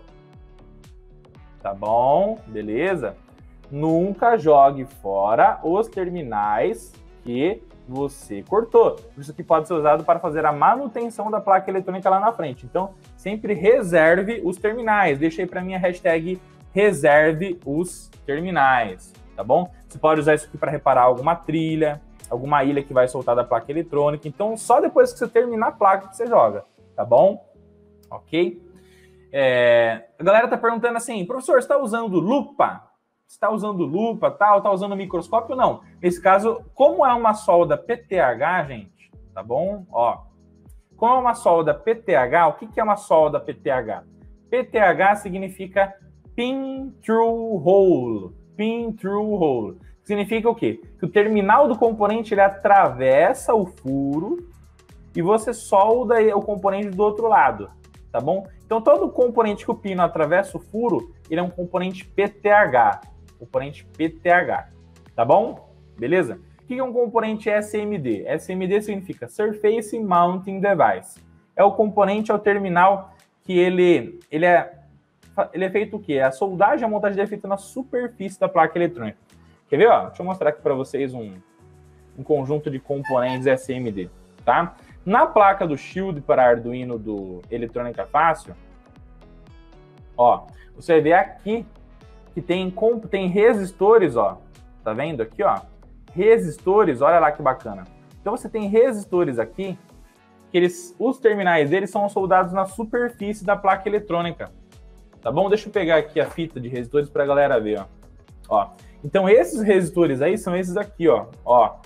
Tá bom? Beleza? Nunca jogue fora os terminais que você cortou. Isso aqui pode ser usado para fazer a manutenção da placa eletrônica lá na frente. Então, sempre reserve os terminais. Deixa aí para mim a hashtag reserve os terminais, tá bom? Você pode usar isso aqui para reparar alguma trilha, alguma ilha que vai soltar da placa eletrônica. Então, só depois que você terminar a placa que você joga, tá bom? Ok? É... A galera tá perguntando assim, professor, você está usando lupa? Você está usando lupa, tal, tá usando microscópio? Não. Nesse caso, como é uma solda P T H, gente, tá bom? Ó, como é uma solda P T H, o que, que é uma solda P T H? P T H significa Pin Through Hole. Pin Through Hole. Significa o quê? Que o terminal do componente ele atravessa o furo e você solda o componente do outro lado, tá bom? Então, todo componente que o pino atravessa o furo, ele é um componente P T H. Componente P T H, tá bom? Beleza? O que é um componente S M D? S M D significa Surface Mounting Device. É o componente, é o terminal que ele, ele, é, ele é feito o quê? A soldagem, a montagem dele é feita na superfície da placa eletrônica. Quer ver? Ó? Deixa eu mostrar aqui para vocês um, um conjunto de componentes S M D, tá? Na placa do Shield para Arduino do Eletrônica Fácil, ó, você vai ver aqui que tem, tem resistores, ó, tá vendo aqui, ó? Resistores, olha lá que bacana. Então você tem resistores aqui, que eles, os terminais deles são soldados na superfície da placa eletrônica, tá bom? Deixa eu pegar aqui a fita de resistores para a galera ver, ó. Ó. Então esses resistores aí são esses aqui, ó, ó.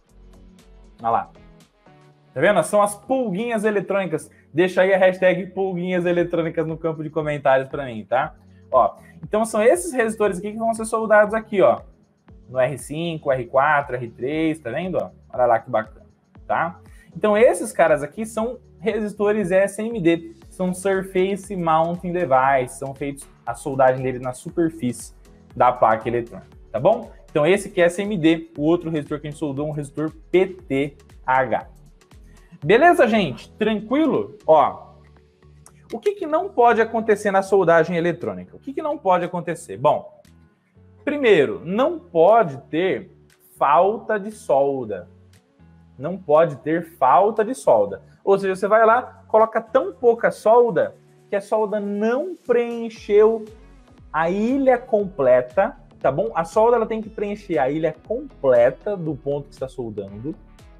Olha lá. Tá vendo? São as pulguinhas eletrônicas. Deixa aí a hashtag pulguinhas eletrônicas no campo de comentários para mim, tá? Ó, então são esses resistores aqui que vão ser soldados aqui, ó. No R cinco, R quatro, R três, tá vendo? Ó? Olha lá que bacana, tá? Então esses caras aqui são resistores S M D, são Surface Mounting Device, são feitos a soldagem dele na superfície da placa eletrônica, tá bom? Então esse aqui é S M D, o outro resistor que a gente soldou é um resistor P T H. Beleza, gente? Tranquilo? Ó, o que, que não pode acontecer na soldagem eletrônica? O que, que não pode acontecer? Bom, primeiro, não pode ter falta de solda. Não pode ter falta de solda. Ou seja, você vai lá, coloca tão pouca solda que a solda não preencheu a ilha completa, tá bom? A solda ela tem que preencher a ilha completa do ponto que está soldando.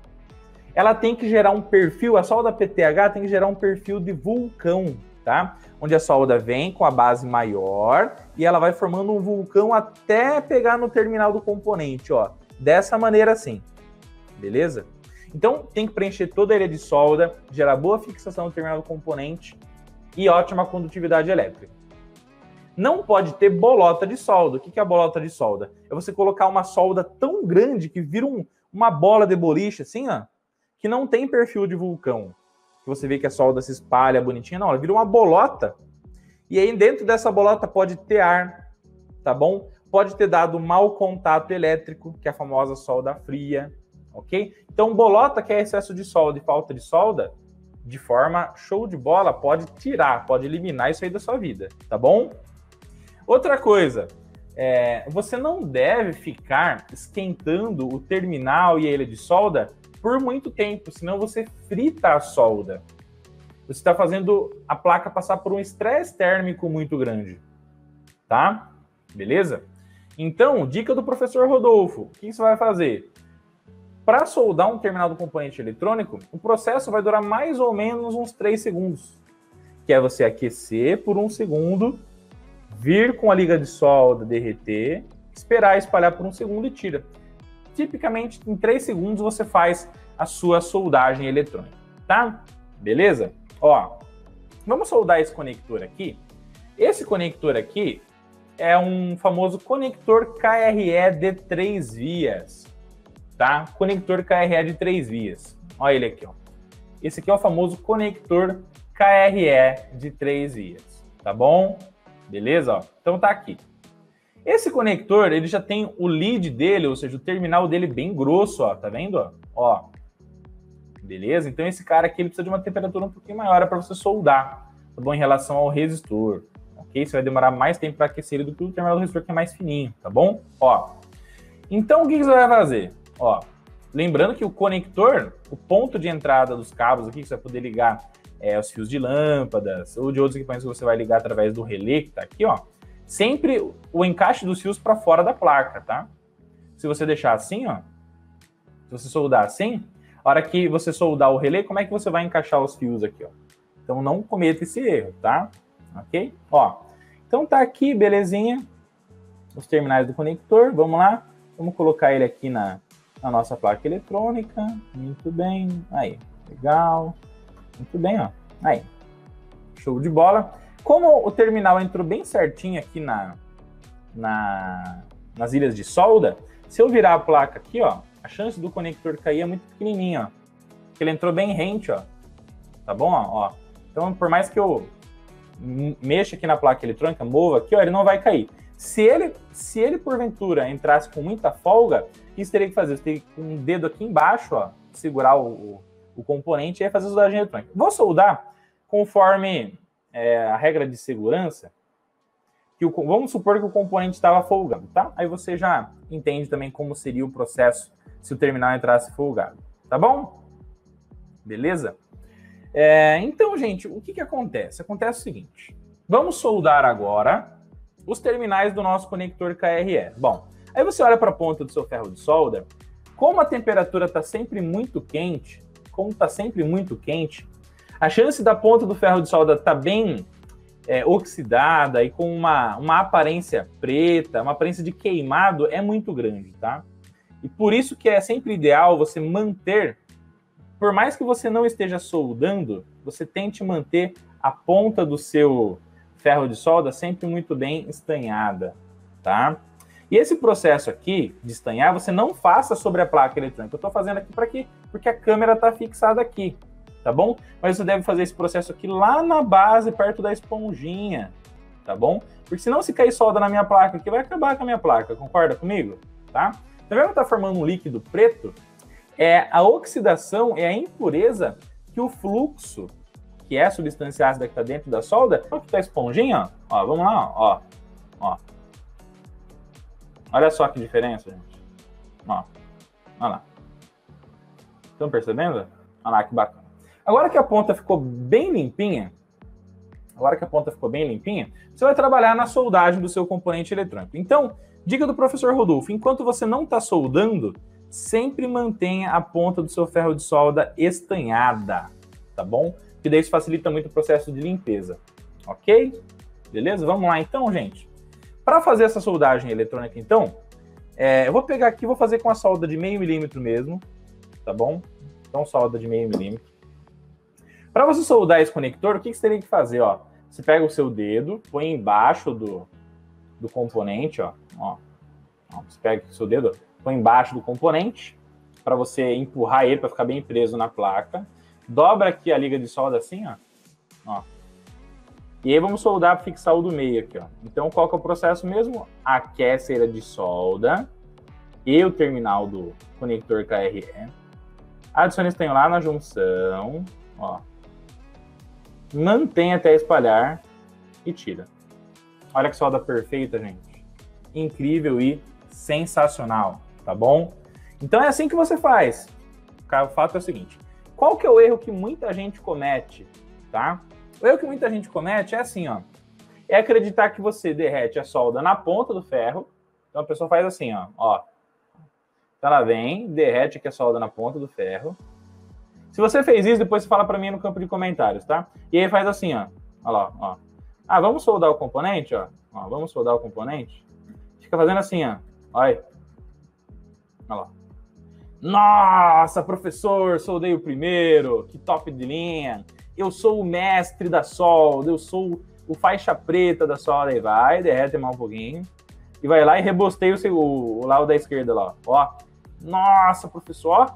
Ela tem que gerar um perfil, a solda P T H tem que gerar um perfil de vulcão, tá? Onde a solda vem com a base maior e ela vai formando um vulcão até pegar no terminal do componente, ó. Dessa maneira assim, beleza? Então, tem que preencher toda a ilha de solda, gerar boa fixação no terminal do componente e ótima condutividade elétrica. Não pode ter bolota de solda. O que é a bolota de solda? É você colocar uma solda tão grande que vira um, uma bola de boliche, assim, ó, que não tem perfil de vulcão, que você vê que a solda se espalha bonitinha, não, ela vira uma bolota, e aí dentro dessa bolota pode ter ar, tá bom? Pode ter dado mau contato elétrico, que é a famosa solda fria, ok? Então bolota, que é excesso de solda e falta de solda, de forma show de bola, pode tirar, pode eliminar isso aí da sua vida, tá bom? Outra coisa, é, você não deve ficar esquentando o terminal e a ilha de solda por muito tempo, senão você frita a solda. Você está fazendo a placa passar por um estresse térmico muito grande, tá? Beleza? Então, dica do professor Rodolfo, o que você vai fazer? Para soldar um terminal do componente eletrônico, o processo vai durar mais ou menos uns três segundos, que é você aquecer por um segundo, vir com a liga de solda, derreter, esperar espalhar por um segundo e tira. Tipicamente, em três segundos, você faz a sua soldagem eletrônica, tá? Beleza? Ó, vamos soldar esse conector aqui. Esse conector aqui é um famoso conector K R E de três vias, tá? Conector K R E de três vias. Olha ele aqui, ó. Esse aqui é o famoso conector K R E de três vias, tá bom? Beleza? Ó. Então tá aqui. Esse conector, ele já tem o lead dele, ou seja, o terminal dele bem grosso, ó, tá vendo? Ó, ó. Beleza? Então esse cara aqui ele precisa de uma temperatura um pouquinho maior para você soldar, tá bom? Em relação ao resistor, ok? Você vai demorar mais tempo para aquecer ele do que o terminal do resistor que é mais fininho, tá bom? Ó. Então o que você vai fazer? Ó, lembrando que o conector, o ponto de entrada dos cabos aqui, que você vai poder ligar é, os fios de lâmpadas ou de outros equipamentos que você vai ligar através do relé, que tá aqui, ó. Sempre o encaixe dos fios para fora da placa, tá? Se você deixar assim, ó, se você soldar assim, a hora que você soldar o relé, como é que você vai encaixar os fios aqui, ó? Então não cometa esse erro, tá? Ok? Ó, então tá aqui, belezinha, os terminais do conector, vamos lá, vamos colocar ele aqui na, na nossa placa eletrônica, muito bem, aí, legal, muito bem, ó, aí, show de bola. Como o terminal entrou bem certinho aqui na, na, nas ilhas de solda, se eu virar a placa aqui, ó, a chance do conector cair é muito pequenininha, ó. Porque ele entrou bem rente, ó. Tá bom, ó, ó. Então, por mais que eu mexa aqui na placa eletrônica, mova aqui, ó, ele não vai cair. Se ele, se ele porventura entrasse com muita folga, o que você teria que fazer? Você teria que com um dedo aqui embaixo, ó, segurar o, o, o componente e aí fazer a soldagem eletrônica. Vou soldar conforme é, a regra de segurança, que o, vamos supor que o componente estava folgando, tá? Aí você já entende também como seria o processo se o terminal entrasse folgado, tá bom? Beleza? É, então, gente, o que que acontece? Acontece o seguinte, vamos soldar agora os terminais do nosso conector K R E. Bom, aí você olha para a ponta do seu ferro de solda, como a temperatura está sempre muito quente, como está sempre muito quente, a chance da ponta do ferro de solda estar tá bem é, oxidada e com uma, uma aparência preta, uma aparência de queimado é muito grande, tá? E por isso que é sempre ideal você manter, por mais que você não esteja soldando, você tente manter a ponta do seu ferro de solda sempre muito bem estanhada, tá? E esse processo aqui de estanhar, você não faça sobre a placa eletrônica. Eu estou fazendo aqui para quê? Porque a câmera está fixada aqui, tá bom? Mas você deve fazer esse processo aqui lá na base, perto da esponjinha, tá bom? Porque senão se cair solda na minha placa aqui, vai acabar com a minha placa, concorda comigo? Tá? Tá vendo que tá formando um líquido preto? É a oxidação, é a impureza que o fluxo, que é a substância ácida que está dentro da solda, olha que tá a esponjinha, ó, ó, vamos lá, ó, ó. Olha só que diferença, gente. Ó, olha lá. Estão percebendo? Olha lá que bacana. Agora que a ponta ficou bem limpinha, agora que a ponta ficou bem limpinha, você vai trabalhar na soldagem do seu componente eletrônico. Então, dica do professor Rodolfo, enquanto você não está soldando, sempre mantenha a ponta do seu ferro de solda estanhada, tá bom? Que daí isso facilita muito o processo de limpeza, ok? Beleza? Vamos lá então, gente. Para fazer essa soldagem eletrônica, então, é, eu vou pegar aqui, vou fazer com a solda de meio milímetro mesmo, tá bom? Então, solda de meio milímetro. Para você soldar esse conector, o que, que você teria que fazer, ó? Você pega o seu dedo, põe embaixo do, do componente, ó, ó. Você pega o seu dedo, põe embaixo do componente, para você empurrar ele, para ficar bem preso na placa. Dobra aqui a liga de solda assim, ó. ó. E aí vamos soldar para fixar o do meio aqui, ó. Então, qual que é o processo mesmo? Aquece a ilha de solda e o terminal do conector K R E. Adicione estanho lá na junção, ó. Mantém até espalhar e tira. Olha que solda perfeita, gente. Incrível e sensacional, tá bom? Então é assim que você faz. O fato é o seguinte, qual que é o erro que muita gente comete, tá? O erro que muita gente comete é assim, ó, é acreditar que você derrete a solda na ponta do ferro. Então a pessoa faz assim, ó, ó. Então ela vem, derrete aqui a solda na ponta do ferro. Se você fez isso, depois você fala para mim no campo de comentários, tá? E aí faz assim, ó, ó lá, ó. Ah, vamos soldar o componente, ó. ó vamos soldar o componente. Fica fazendo assim, ó. Olha. Olha lá. Nossa, professor, soldei o primeiro. Que top de linha. Eu sou o mestre da solda. Eu sou o faixa preta da solda. Aí vai, derrete mais um pouquinho. E vai lá e rebosteia o, seu, o, o lado da esquerda lá. Ó. Nossa, professor. Ó,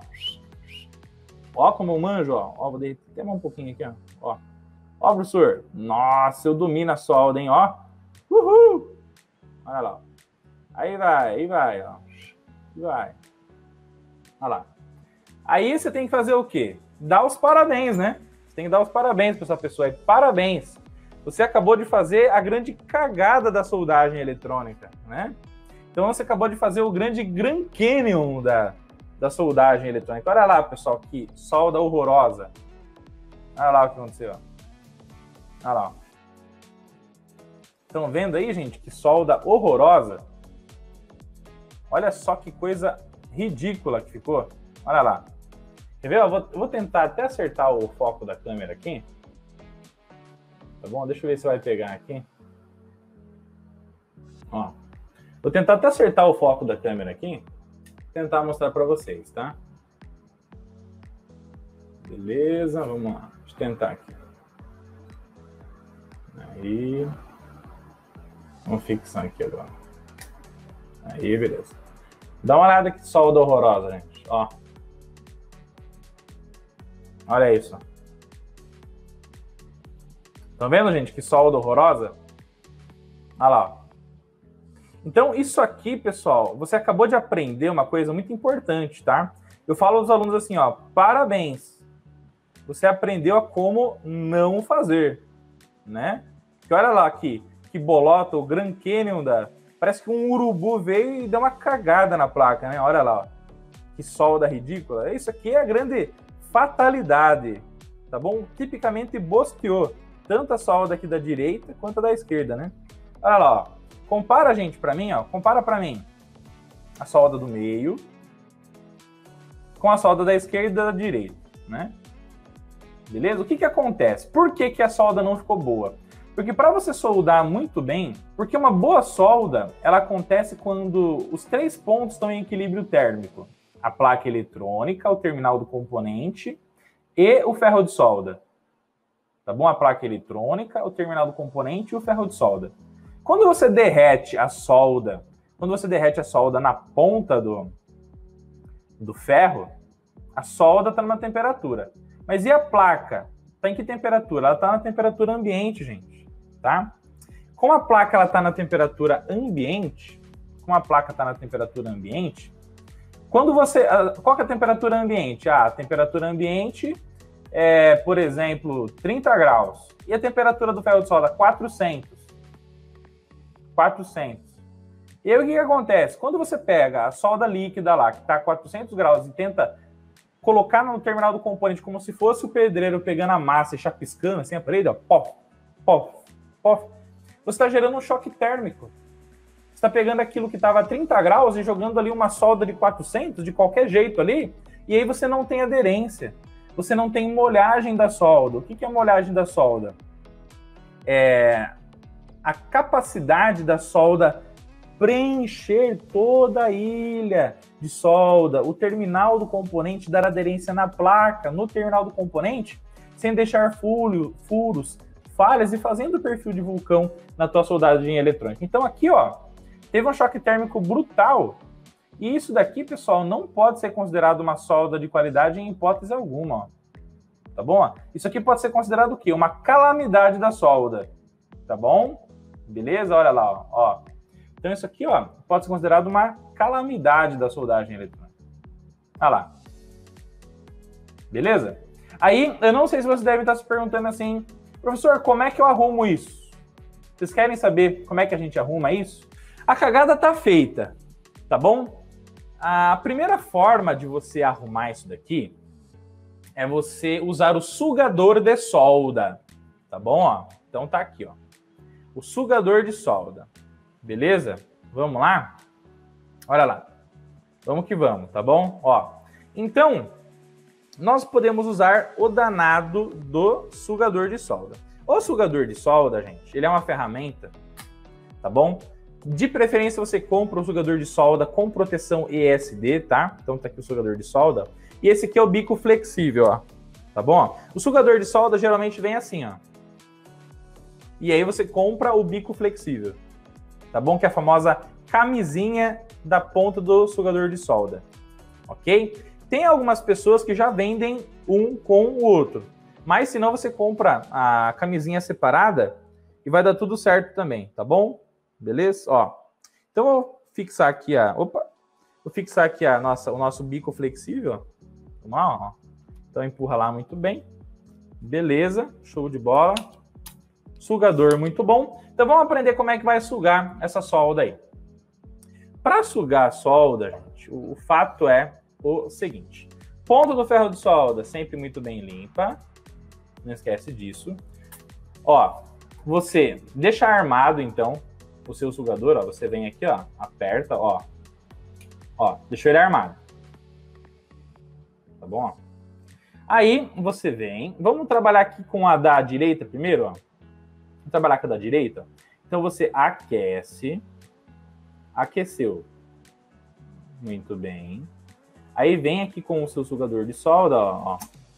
ó como eu manjo, ó. Ó, vou derreter mais um pouquinho aqui, ó. Ó, ó professor. Nossa, eu domino a solda, hein, ó. Uhul. Olha lá. Aí vai, aí vai, ó. Vai. Olha lá. Aí você tem que fazer o quê? Dar os parabéns, né? Você tem que dar os parabéns para essa pessoa aí. Parabéns! Você acabou de fazer a grande cagada da soldagem eletrônica, né? Então você acabou de fazer o grande Grand Canyon da, da soldagem eletrônica. Olha lá, pessoal, que solda horrorosa. Olha lá o que aconteceu. Olha lá. Estão vendo aí, gente, que solda horrorosa? Olha só que coisa ridícula que ficou. Olha lá. Quer ver? Eu vou, eu vou tentar até acertar o foco da câmera aqui. Tá bom? Deixa eu ver se vai pegar aqui. Ó. Vou tentar até acertar o foco da câmera aqui. Tentar mostrar para vocês, tá? Beleza, vamos lá. Deixa eu tentar aqui. Aí. Vamos fixar aqui agora. Aí, beleza. Dá uma olhada que solda horrorosa, gente. Ó. Olha isso. Estão vendo, gente, que solda horrorosa? Olha lá. Então, isso aqui, pessoal, você acabou de aprender uma coisa muito importante, tá? Eu falo aos alunos assim, ó, parabéns. Você aprendeu a como não fazer, né? Porque olha lá aqui, que bolota, o Grand Canyon da... Parece que um urubu veio e deu uma cagada na placa, né? Olha lá, ó. Que solda ridícula. Isso aqui é a grande fatalidade, tá bom? Tipicamente bosqueou. Tanto a solda aqui da direita quanto a da esquerda, né? Olha lá, ó. Compara, gente, para mim, ó. Compara para mim a solda do meio com a solda da esquerda e da direita, né? Beleza? O que que acontece? Por que que a solda não ficou boa? Porque para você soldar muito bem, porque uma boa solda, ela acontece quando os três pontos estão em equilíbrio térmico. A placa eletrônica, o terminal do componente e o ferro de solda. Tá bom? A placa eletrônica, o terminal do componente e o ferro de solda. Quando você derrete a solda, quando você derrete a solda na ponta do, do ferro, a solda está numa temperatura. Mas e a placa? Está em que temperatura? Ela está na temperatura ambiente, gente. Tá? Como a placa está na temperatura ambiente, como a placa está na temperatura ambiente, quando você... Qual que é a temperatura ambiente? Ah, a temperatura ambiente é, por exemplo, trinta graus. E a temperatura do ferro de solda? quatrocentos. quatrocentos. E aí o que, que acontece? Quando você pega a solda líquida lá, que está a quatrocentos graus, e tenta colocar no terminal do componente como se fosse o pedreiro pegando a massa e chapiscando assim a parede, ó, pof, pof, pof, você está gerando um choque térmico. Você está pegando aquilo que estava a trinta graus e jogando ali uma solda de quatrocentos de qualquer jeito ali, e aí você não tem aderência. Você não tem molhagem da solda. O que, que é molhagem da solda? É a capacidade da solda preencher toda a ilha de solda, o terminal do componente dar aderência na placa, no terminal do componente, sem deixar furo, furos, falhas e fazendo perfil de vulcão na tua soldagem eletrônica. Então aqui, ó, teve um choque térmico brutal. E isso daqui, pessoal, não pode ser considerado uma solda de qualidade em hipótese alguma, ó. Tá bom? Isso aqui pode ser considerado o quê? Uma calamidade da solda. Tá bom? Beleza? Olha lá, ó. ó. Então isso aqui, ó, pode ser considerado uma calamidade da soldagem eletrônica. Olha lá. Beleza? Aí, eu não sei se vocês devem estar se perguntando assim, professor, como é que eu arrumo isso? Vocês querem saber como é que a gente arruma isso? A cagada tá feita, tá bom? A primeira forma de você arrumar isso daqui é você usar o sugador de solda, tá bom? Ó, então tá aqui, ó. O sugador de solda. Beleza? Vamos lá? Olha lá. Vamos que vamos, tá bom? Ó, então, nós podemos usar o danado do sugador de solda. O sugador de solda, gente, ele é uma ferramenta, tá bom? De preferência, você compra um sugador de solda com proteção E S D, tá? Então tá aqui o sugador de solda. E esse aqui é o bico flexível, ó. Tá bom? O sugador de solda geralmente vem assim, ó. E aí você compra o bico flexível. Tá bom? Que é a famosa camisinha da ponta do sugador de solda. Ok? Tem algumas pessoas que já vendem um com o outro. Mas se não, você compra a camisinha separada e vai dar tudo certo também, tá bom? Beleza? Ó. Então, eu vou fixar aqui a... Opa! Vou fixar aqui a nossa, o nosso bico flexível. Vamos lá, ó. Então empurra lá muito bem. Beleza, show de bola. Sugador muito bom. Então vamos aprender como é que vai sugar essa solda aí. Para sugar a solda, gente, o, o fato é o seguinte. Ponta do ferro de solda sempre muito bem limpa. Não esquece disso. Ó, você deixa armado, então, o seu sugador, ó. Você vem aqui, ó, aperta, ó. Ó, deixou ele armado. Tá bom? Ó. Aí, você vem... Vamos trabalhar aqui com a da direita primeiro, ó. Vamos trabalhar com a da direita. Então, você aquece. Aqueceu. Muito bem. Aí, vem aqui com o seu sugador de solda, ó. ó.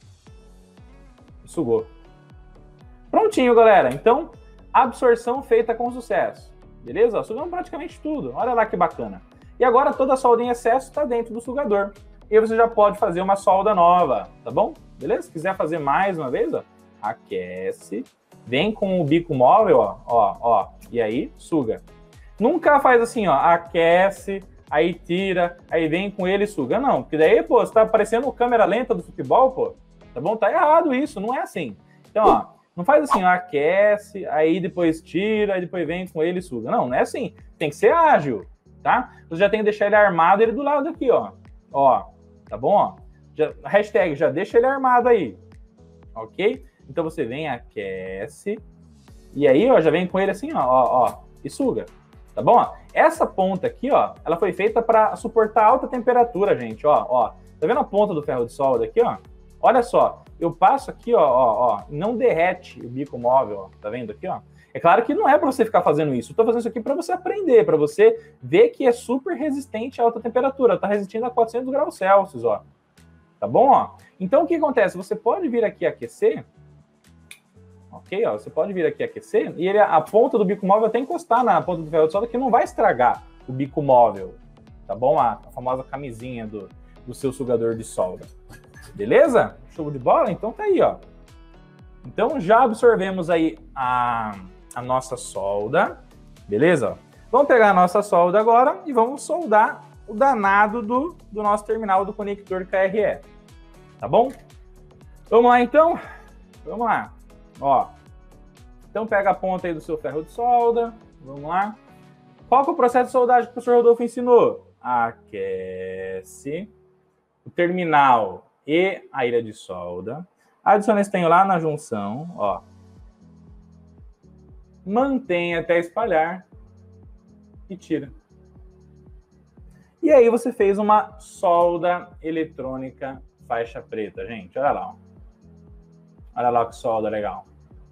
Sugou. Prontinho, galera. Então, absorção feita com sucesso. Beleza? Ó, sugamos praticamente tudo. Olha lá que bacana. E agora toda a solda em excesso está dentro do sugador. E aí você já pode fazer uma solda nova, tá bom? Beleza? Se quiser fazer mais uma vez, ó, aquece, vem com o bico móvel, ó, ó, ó, e aí suga. Nunca faz assim, ó, aquece, aí tira, aí vem com ele e suga. Não, porque daí, pô, você tá parecendo câmera lenta do futebol, pô. Tá bom? Tá errado isso, não é assim. Então, ó, não faz assim, ó, aquece, aí depois tira, aí depois vem com ele e suga. Não, não é assim. Tem que ser ágil. Tá? Você já tem que deixar ele armado, ele do lado aqui, ó. Ó, tá bom? Ó. Já, hashtag, já deixa ele armado aí. Ok? Então você vem, aquece. E aí, ó, já vem com ele assim, ó, ó, ó e suga. Tá bom? Ó. Essa ponta aqui, ó, ela foi feita para suportar alta temperatura, gente. Ó, ó. Tá vendo a ponta do ferro de solda aqui, ó? Olha só. Eu passo aqui, ó, ó, ó. Não derrete o bico móvel, ó. Tá vendo aqui, ó? É claro que não é para você ficar fazendo isso. Eu tô fazendo isso aqui para você aprender, para você ver que é super resistente a alta temperatura. Tá resistindo a quatrocentos graus Celsius, ó. Tá bom, ó? Então, o que acontece? Você pode vir aqui aquecer. Ok, ó. Você pode vir aqui aquecer e ele, a ponta do bico móvel até encostar na ponta do ferro de solda que não vai estragar o bico móvel. Tá bom? A, a famosa camisinha do, do seu sugador de solda. Beleza? Show de bola? Então tá aí, ó. Então, já absorvemos aí a... a nossa solda, beleza? Vamos pegar a nossa solda agora e vamos soldar o danado do, do nosso terminal do conector K R E, tá bom? Vamos lá, então? Vamos lá. Ó, então pega a ponta aí do seu ferro de solda, vamos lá. Qual que é o processo de soldagem que o professor Rodolfo ensinou? Aquece o terminal e a ilha de solda. Adiciona estanho lá na junção, ó. Mantém até espalhar e tira. E aí você fez uma solda eletrônica faixa preta, gente. Olha lá. Ó. Olha lá que solda legal.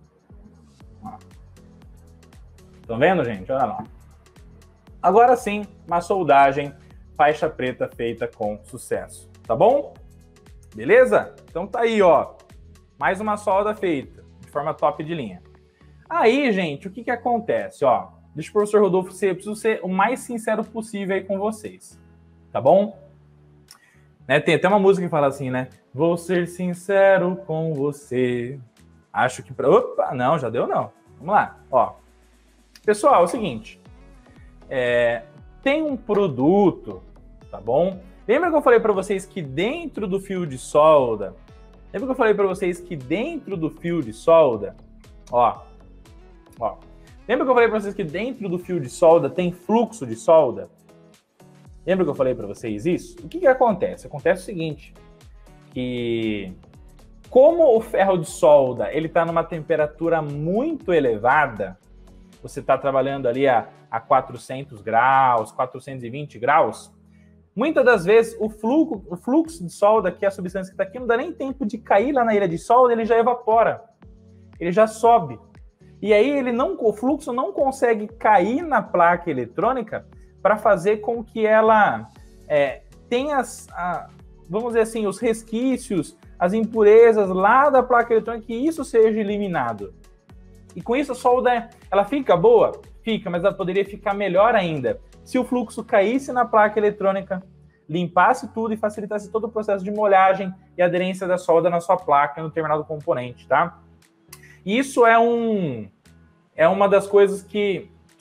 Estão vendo, gente? Olha lá. Agora sim, uma soldagem faixa preta feita com sucesso. Tá bom? Beleza? Então tá aí, ó. Mais uma solda feita de forma top de linha. Aí, gente, o que que acontece? Ó, deixa o professor Rodolfo ser, eu preciso ser o mais sincero possível aí com vocês, tá bom? Né, tem até uma música que fala assim, né? Vou ser sincero com você. Acho que... Pra... Opa, não, já deu não. Vamos lá, ó. Pessoal, é o seguinte. É, tem um produto, tá bom? Lembra que eu falei para vocês que dentro do fio de solda... Lembra que eu falei para vocês que dentro do fio de solda... Ó, ó. Lembra que eu falei para vocês que dentro do fio de solda tem fluxo de solda? Lembra que eu falei para vocês isso? O que que acontece? Acontece o seguinte, que como o ferro de solda ele está numa temperatura muito elevada, você está trabalhando ali a, a quatrocentos graus, quatrocentos e vinte graus, muitas das vezes o fluxo, o fluxo de solda, que é a substância que está aqui, não dá nem tempo de cair lá na ilha de solda, ele já evapora, ele já sobe. E aí ele não, o fluxo não consegue cair na placa eletrônica para fazer com que ela é, tenha, as, a, vamos dizer assim, os resquícios, as impurezas lá da placa eletrônica, que isso seja eliminado. E com isso a solda, ela fica boa? Fica, mas ela poderia ficar melhor ainda se o fluxo caísse na placa eletrônica, limpasse tudo e facilitasse todo o processo de molhagem e aderência da solda na sua placa, no terminal do componente, tá? Isso é, um, é uma das coisas que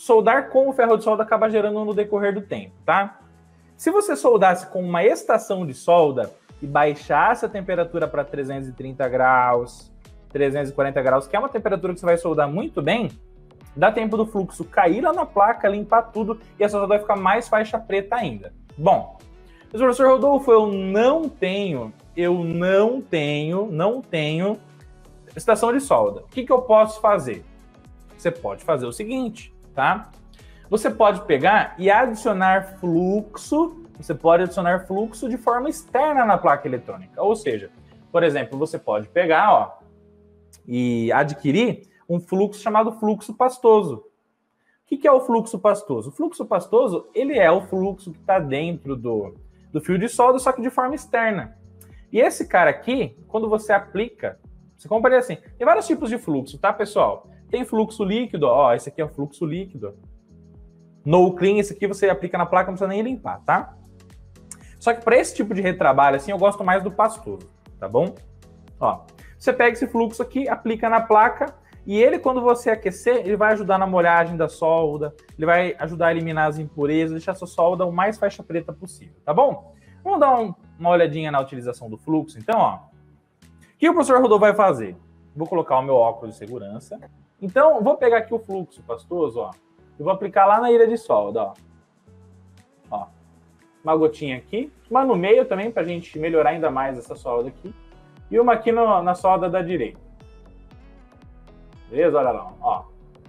soldar com o ferro de solda acaba gerando no decorrer do tempo, tá? Se você soldasse com uma estação de solda e baixasse a temperatura para trezentos e trinta graus, trezentos e quarenta graus, que é uma temperatura que você vai soldar muito bem, dá tempo do fluxo cair lá na placa, limpar tudo e a solda vai ficar mais faixa preta ainda. Bom, mas professor Rodolfo, eu não tenho, eu não tenho, não tenho estação de solda. O que, que eu posso fazer? Você pode fazer o seguinte, tá? Você pode pegar e adicionar fluxo, você pode adicionar fluxo de forma externa na placa eletrônica. Ou seja, por exemplo, você pode pegar, ó, e adquirir um fluxo chamado fluxo pastoso. O que, que é o fluxo pastoso? O fluxo pastoso, ele é o fluxo que está dentro do, do fio de solda, só que de forma externa. E esse cara aqui, quando você aplica, você compara assim, tem vários tipos de fluxo, tá, pessoal? Tem fluxo líquido, ó, esse aqui é o fluxo líquido. No clean, esse aqui você aplica na placa, não precisa nem limpar, tá? Só que para esse tipo de retrabalho, assim, eu gosto mais do pastoso, tá bom? Ó, você pega esse fluxo aqui, aplica na placa, e ele, quando você aquecer, ele vai ajudar na molhagem da solda, ele vai ajudar a eliminar as impurezas, deixar a sua solda o mais faixa preta possível, tá bom? Vamos dar um, uma olhadinha na utilização do fluxo, então, ó. O que o professor Rodolfo vai fazer? Vou colocar o meu óculos de segurança. Então, vou pegar aqui o fluxo pastoso, ó. Eu vou aplicar lá na ilha de solda, ó. Ó. Uma gotinha aqui, uma no meio também, pra gente melhorar ainda mais essa solda aqui. E uma aqui no, na solda da direita. Beleza? Olha lá, ó.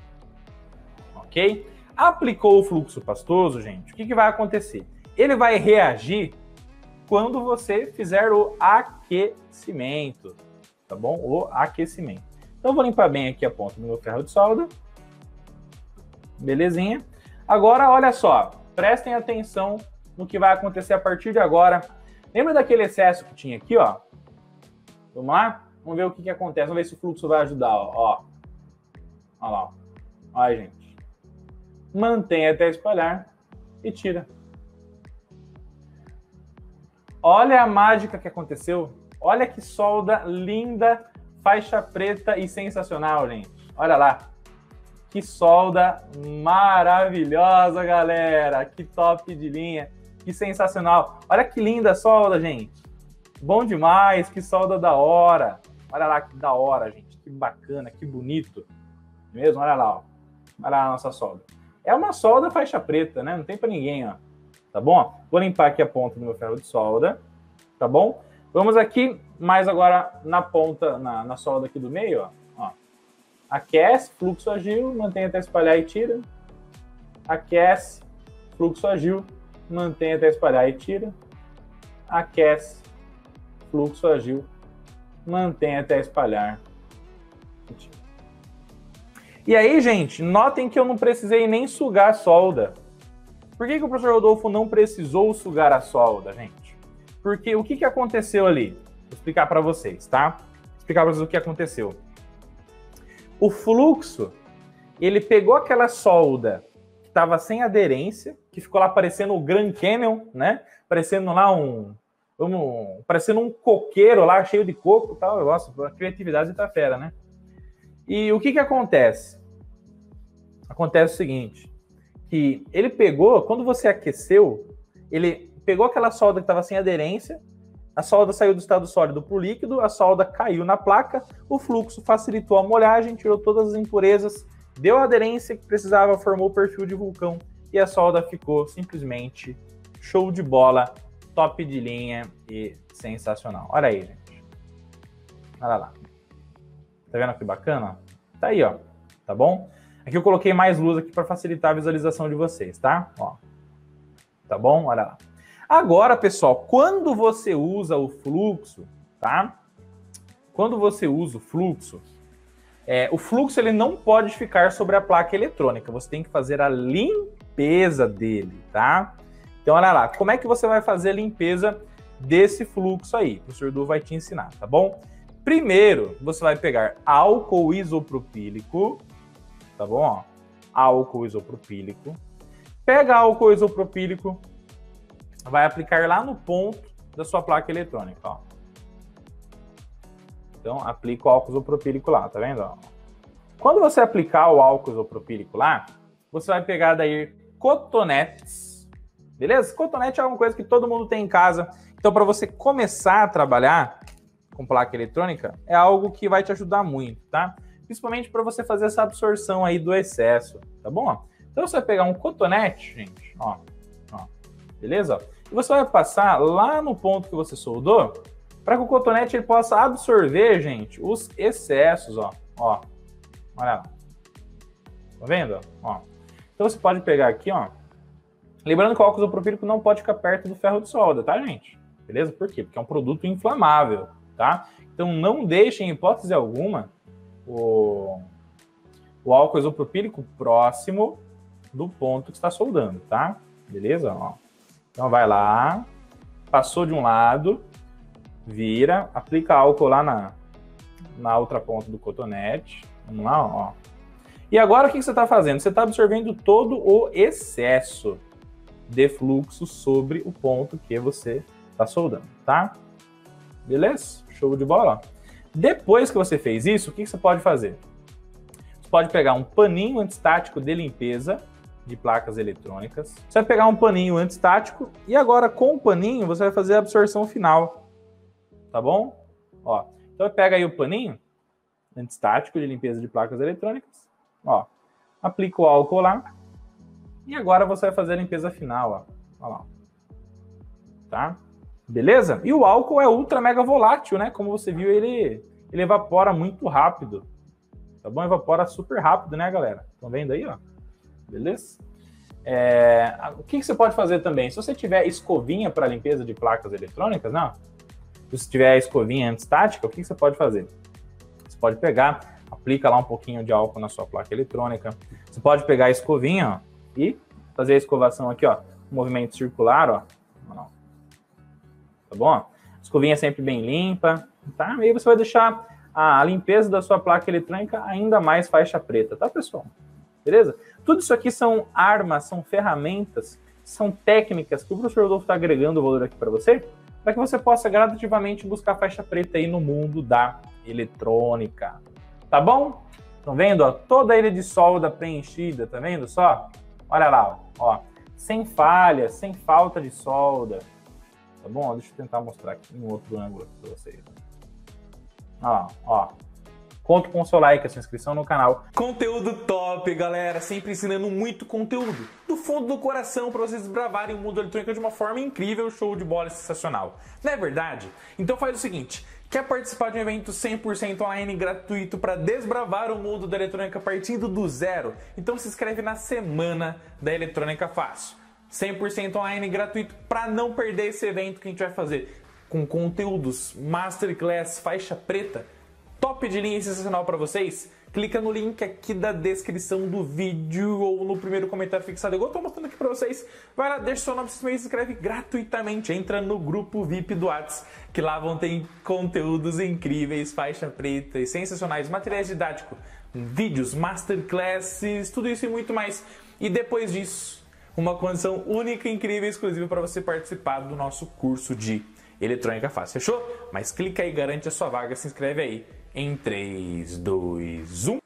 Ok? Aplicou o fluxo pastoso, gente, o que, que vai acontecer? Ele vai reagir quando você fizer o aquecimento, tá bom? O aquecimento. Então, eu vou limpar bem aqui a ponta do meu ferro de solda. Belezinha. Agora, olha só, prestem atenção no que vai acontecer a partir de agora. Lembra daquele excesso que tinha aqui, ó? Vamos lá? Vamos ver o que, que acontece. Vamos ver se o fluxo vai ajudar, ó. ó. Olha lá, ó. Olha, gente. Mantém até espalhar e tira. Olha a mágica que aconteceu. Olha que solda linda, faixa preta e sensacional, gente. Olha lá. Que solda maravilhosa, galera. Que top de linha. Que sensacional. Olha que linda a solda, gente. Bom demais. Que solda da hora. Olha lá que da hora, gente. Que bacana, que bonito. Mesmo? Olha lá, ó. Olha lá a nossa solda. É uma solda faixa preta, né? Não tem pra ninguém, ó. Tá bom? Vou limpar aqui a ponta do meu ferro de solda. Tá bom? Vamos aqui mais agora na ponta, na, na solda aqui do meio, ó. ó. Aquece, fluxo agiu, mantém até espalhar e tira. Aquece, fluxo agiu, mantém até espalhar e tira. Aquece, fluxo agiu, mantém até espalhar e tira. E aí, gente, notem que eu não precisei nem sugar a solda. Por que, que o professor Rodolfo não precisou sugar a solda, gente? Porque o que, que aconteceu ali? Vou explicar para vocês, tá? Vou explicar para vocês o que aconteceu. O fluxo, ele pegou aquela solda que estava sem aderência, que ficou lá parecendo o Grand Canyon, né? Parecendo lá um... Vamos, parecendo um coqueiro lá, cheio de coco e tal. Eu gosto, a criatividade tá fera, né? E o que que acontece? Acontece o seguinte, que ele pegou, quando você aqueceu, ele pegou aquela solda que estava sem aderência, a solda saiu do estado sólido para o líquido, a solda caiu na placa, o fluxo facilitou a molhagem, tirou todas as impurezas, deu a aderência que precisava, formou o perfil de vulcão e a solda ficou simplesmente show de bola, top de linha e sensacional. Olha aí, gente. Olha lá. Tá vendo que bacana? Tá aí, ó. Tá bom? Aqui eu coloquei mais luz aqui para facilitar a visualização de vocês, tá? Ó. Tá bom? Olha lá. Agora, pessoal, quando você usa o fluxo, tá? Quando você usa o fluxo, é, o fluxo ele não pode ficar sobre a placa eletrônica. Você tem que fazer a limpeza dele, tá? Então, olha lá. Como é que você vai fazer a limpeza desse fluxo aí? O professor Du vai te ensinar, tá bom? Primeiro, você vai pegar álcool isopropílico, tá bom? Ó, álcool isopropílico. Pega álcool isopropílico, vai aplicar lá no ponto da sua placa eletrônica, ó. Então, aplica o álcool isopropílico lá, tá vendo? Ó. Quando você aplicar o álcool isopropílico lá, você vai pegar daí cotonetes, beleza? Cotonete é uma coisa que todo mundo tem em casa. Então, para você começar a trabalhar com placa eletrônica, é algo que vai te ajudar muito, tá? Principalmente para você fazer essa absorção aí do excesso, tá bom? Então, você vai pegar um cotonete, gente, ó, ó, beleza? E você vai passar lá no ponto que você soldou, para que o cotonete ele possa absorver, gente, os excessos, ó, ó, olha lá. Tá vendo? Ó. Então, você pode pegar aqui, ó. Lembrando que o álcool isopropílico não pode ficar perto do ferro de solda, tá, gente? Beleza? Por quê? Porque é um produto inflamável, tá? Então, não deixem, em hipótese alguma, o, o álcool isopropílico próximo do ponto que está soldando, tá? Beleza? Ó. Então, vai lá, passou de um lado, vira, aplica álcool lá na, na outra ponta do cotonete. Vamos lá, ó. E agora, o que você está fazendo? Você está absorvendo todo o excesso de fluxo sobre o ponto que você está soldando, tá? Beleza? Show de bola. Depois que você fez isso, o que você pode fazer? Você pode pegar um paninho antistático de limpeza de placas eletrônicas. Você vai pegar um paninho antistático e agora com o paninho você vai fazer a absorção final, tá bom? Ó, então pega aí o paninho antistático de limpeza de placas eletrônicas, ó, aplica o álcool lá e agora você vai fazer a limpeza final, ó, ó lá, tá? Beleza? E o álcool é ultra mega volátil, né? Como você viu, ele, ele evapora muito rápido, tá bom? Evapora super rápido, né, galera? Estão vendo aí, ó? Beleza? É, o que, que você pode fazer também? Se você tiver escovinha para limpeza de placas eletrônicas, não? Se você tiver a escovinha antistática, o que, que você pode fazer? Você pode pegar, aplica lá um pouquinho de álcool na sua placa eletrônica. Você pode pegar a escovinha, ó, e fazer a escovação aqui, ó, movimento circular, ó. Tá bom? Escovinha sempre bem limpa, tá? E aí você vai deixar a limpeza da sua placa eletrônica ainda mais faixa preta, tá, pessoal? Beleza? Tudo isso aqui são armas, são ferramentas, são técnicas que o professor Rodolfo está agregando o valor aqui para você, para que você possa gradativamente buscar faixa preta aí no mundo da eletrônica. Tá bom? Estão vendo? Ó, toda a ilha de solda preenchida, tá vendo só? Olha lá, ó, sem falha, sem falta de solda. Tá bom? Deixa eu tentar mostrar aqui em outro ângulo para vocês. Ó, ó. Conto com o seu like, a sua inscrição no canal. Conteúdo top, galera. Sempre ensinando muito conteúdo. Do fundo do coração para vocês desbravarem o mundo eletrônico de uma forma incrível, show de bola, sensacional. Não é verdade? Então faz o seguinte. Quer participar de um evento cem por cento online gratuito para desbravar o mundo da eletrônica partindo do zero? Então se inscreve na Semana da Eletrônica Fácil. cem por cento online gratuito para não perder esse evento que a gente vai fazer. Com conteúdos, masterclass, faixa preta, top de linha e sensacional para vocês. Clica no link aqui da descrição do vídeo ou no primeiro comentário fixado, igual eu tô mostrando aqui para vocês. Vai lá, deixa seu nome, se inscreve gratuitamente. Entra no grupo V I P do WhatsApp, que lá vão ter conteúdos incríveis, faixa preta e sensacionais, materiais didáticos, vídeos, masterclasses, tudo isso e muito mais. E depois disso, uma condição única, incrível e exclusiva para você participar do nosso curso de Eletrônica Fácil. Fechou? Mas clica aí, garante a sua vaga, se inscreve aí. Em três, dois, um...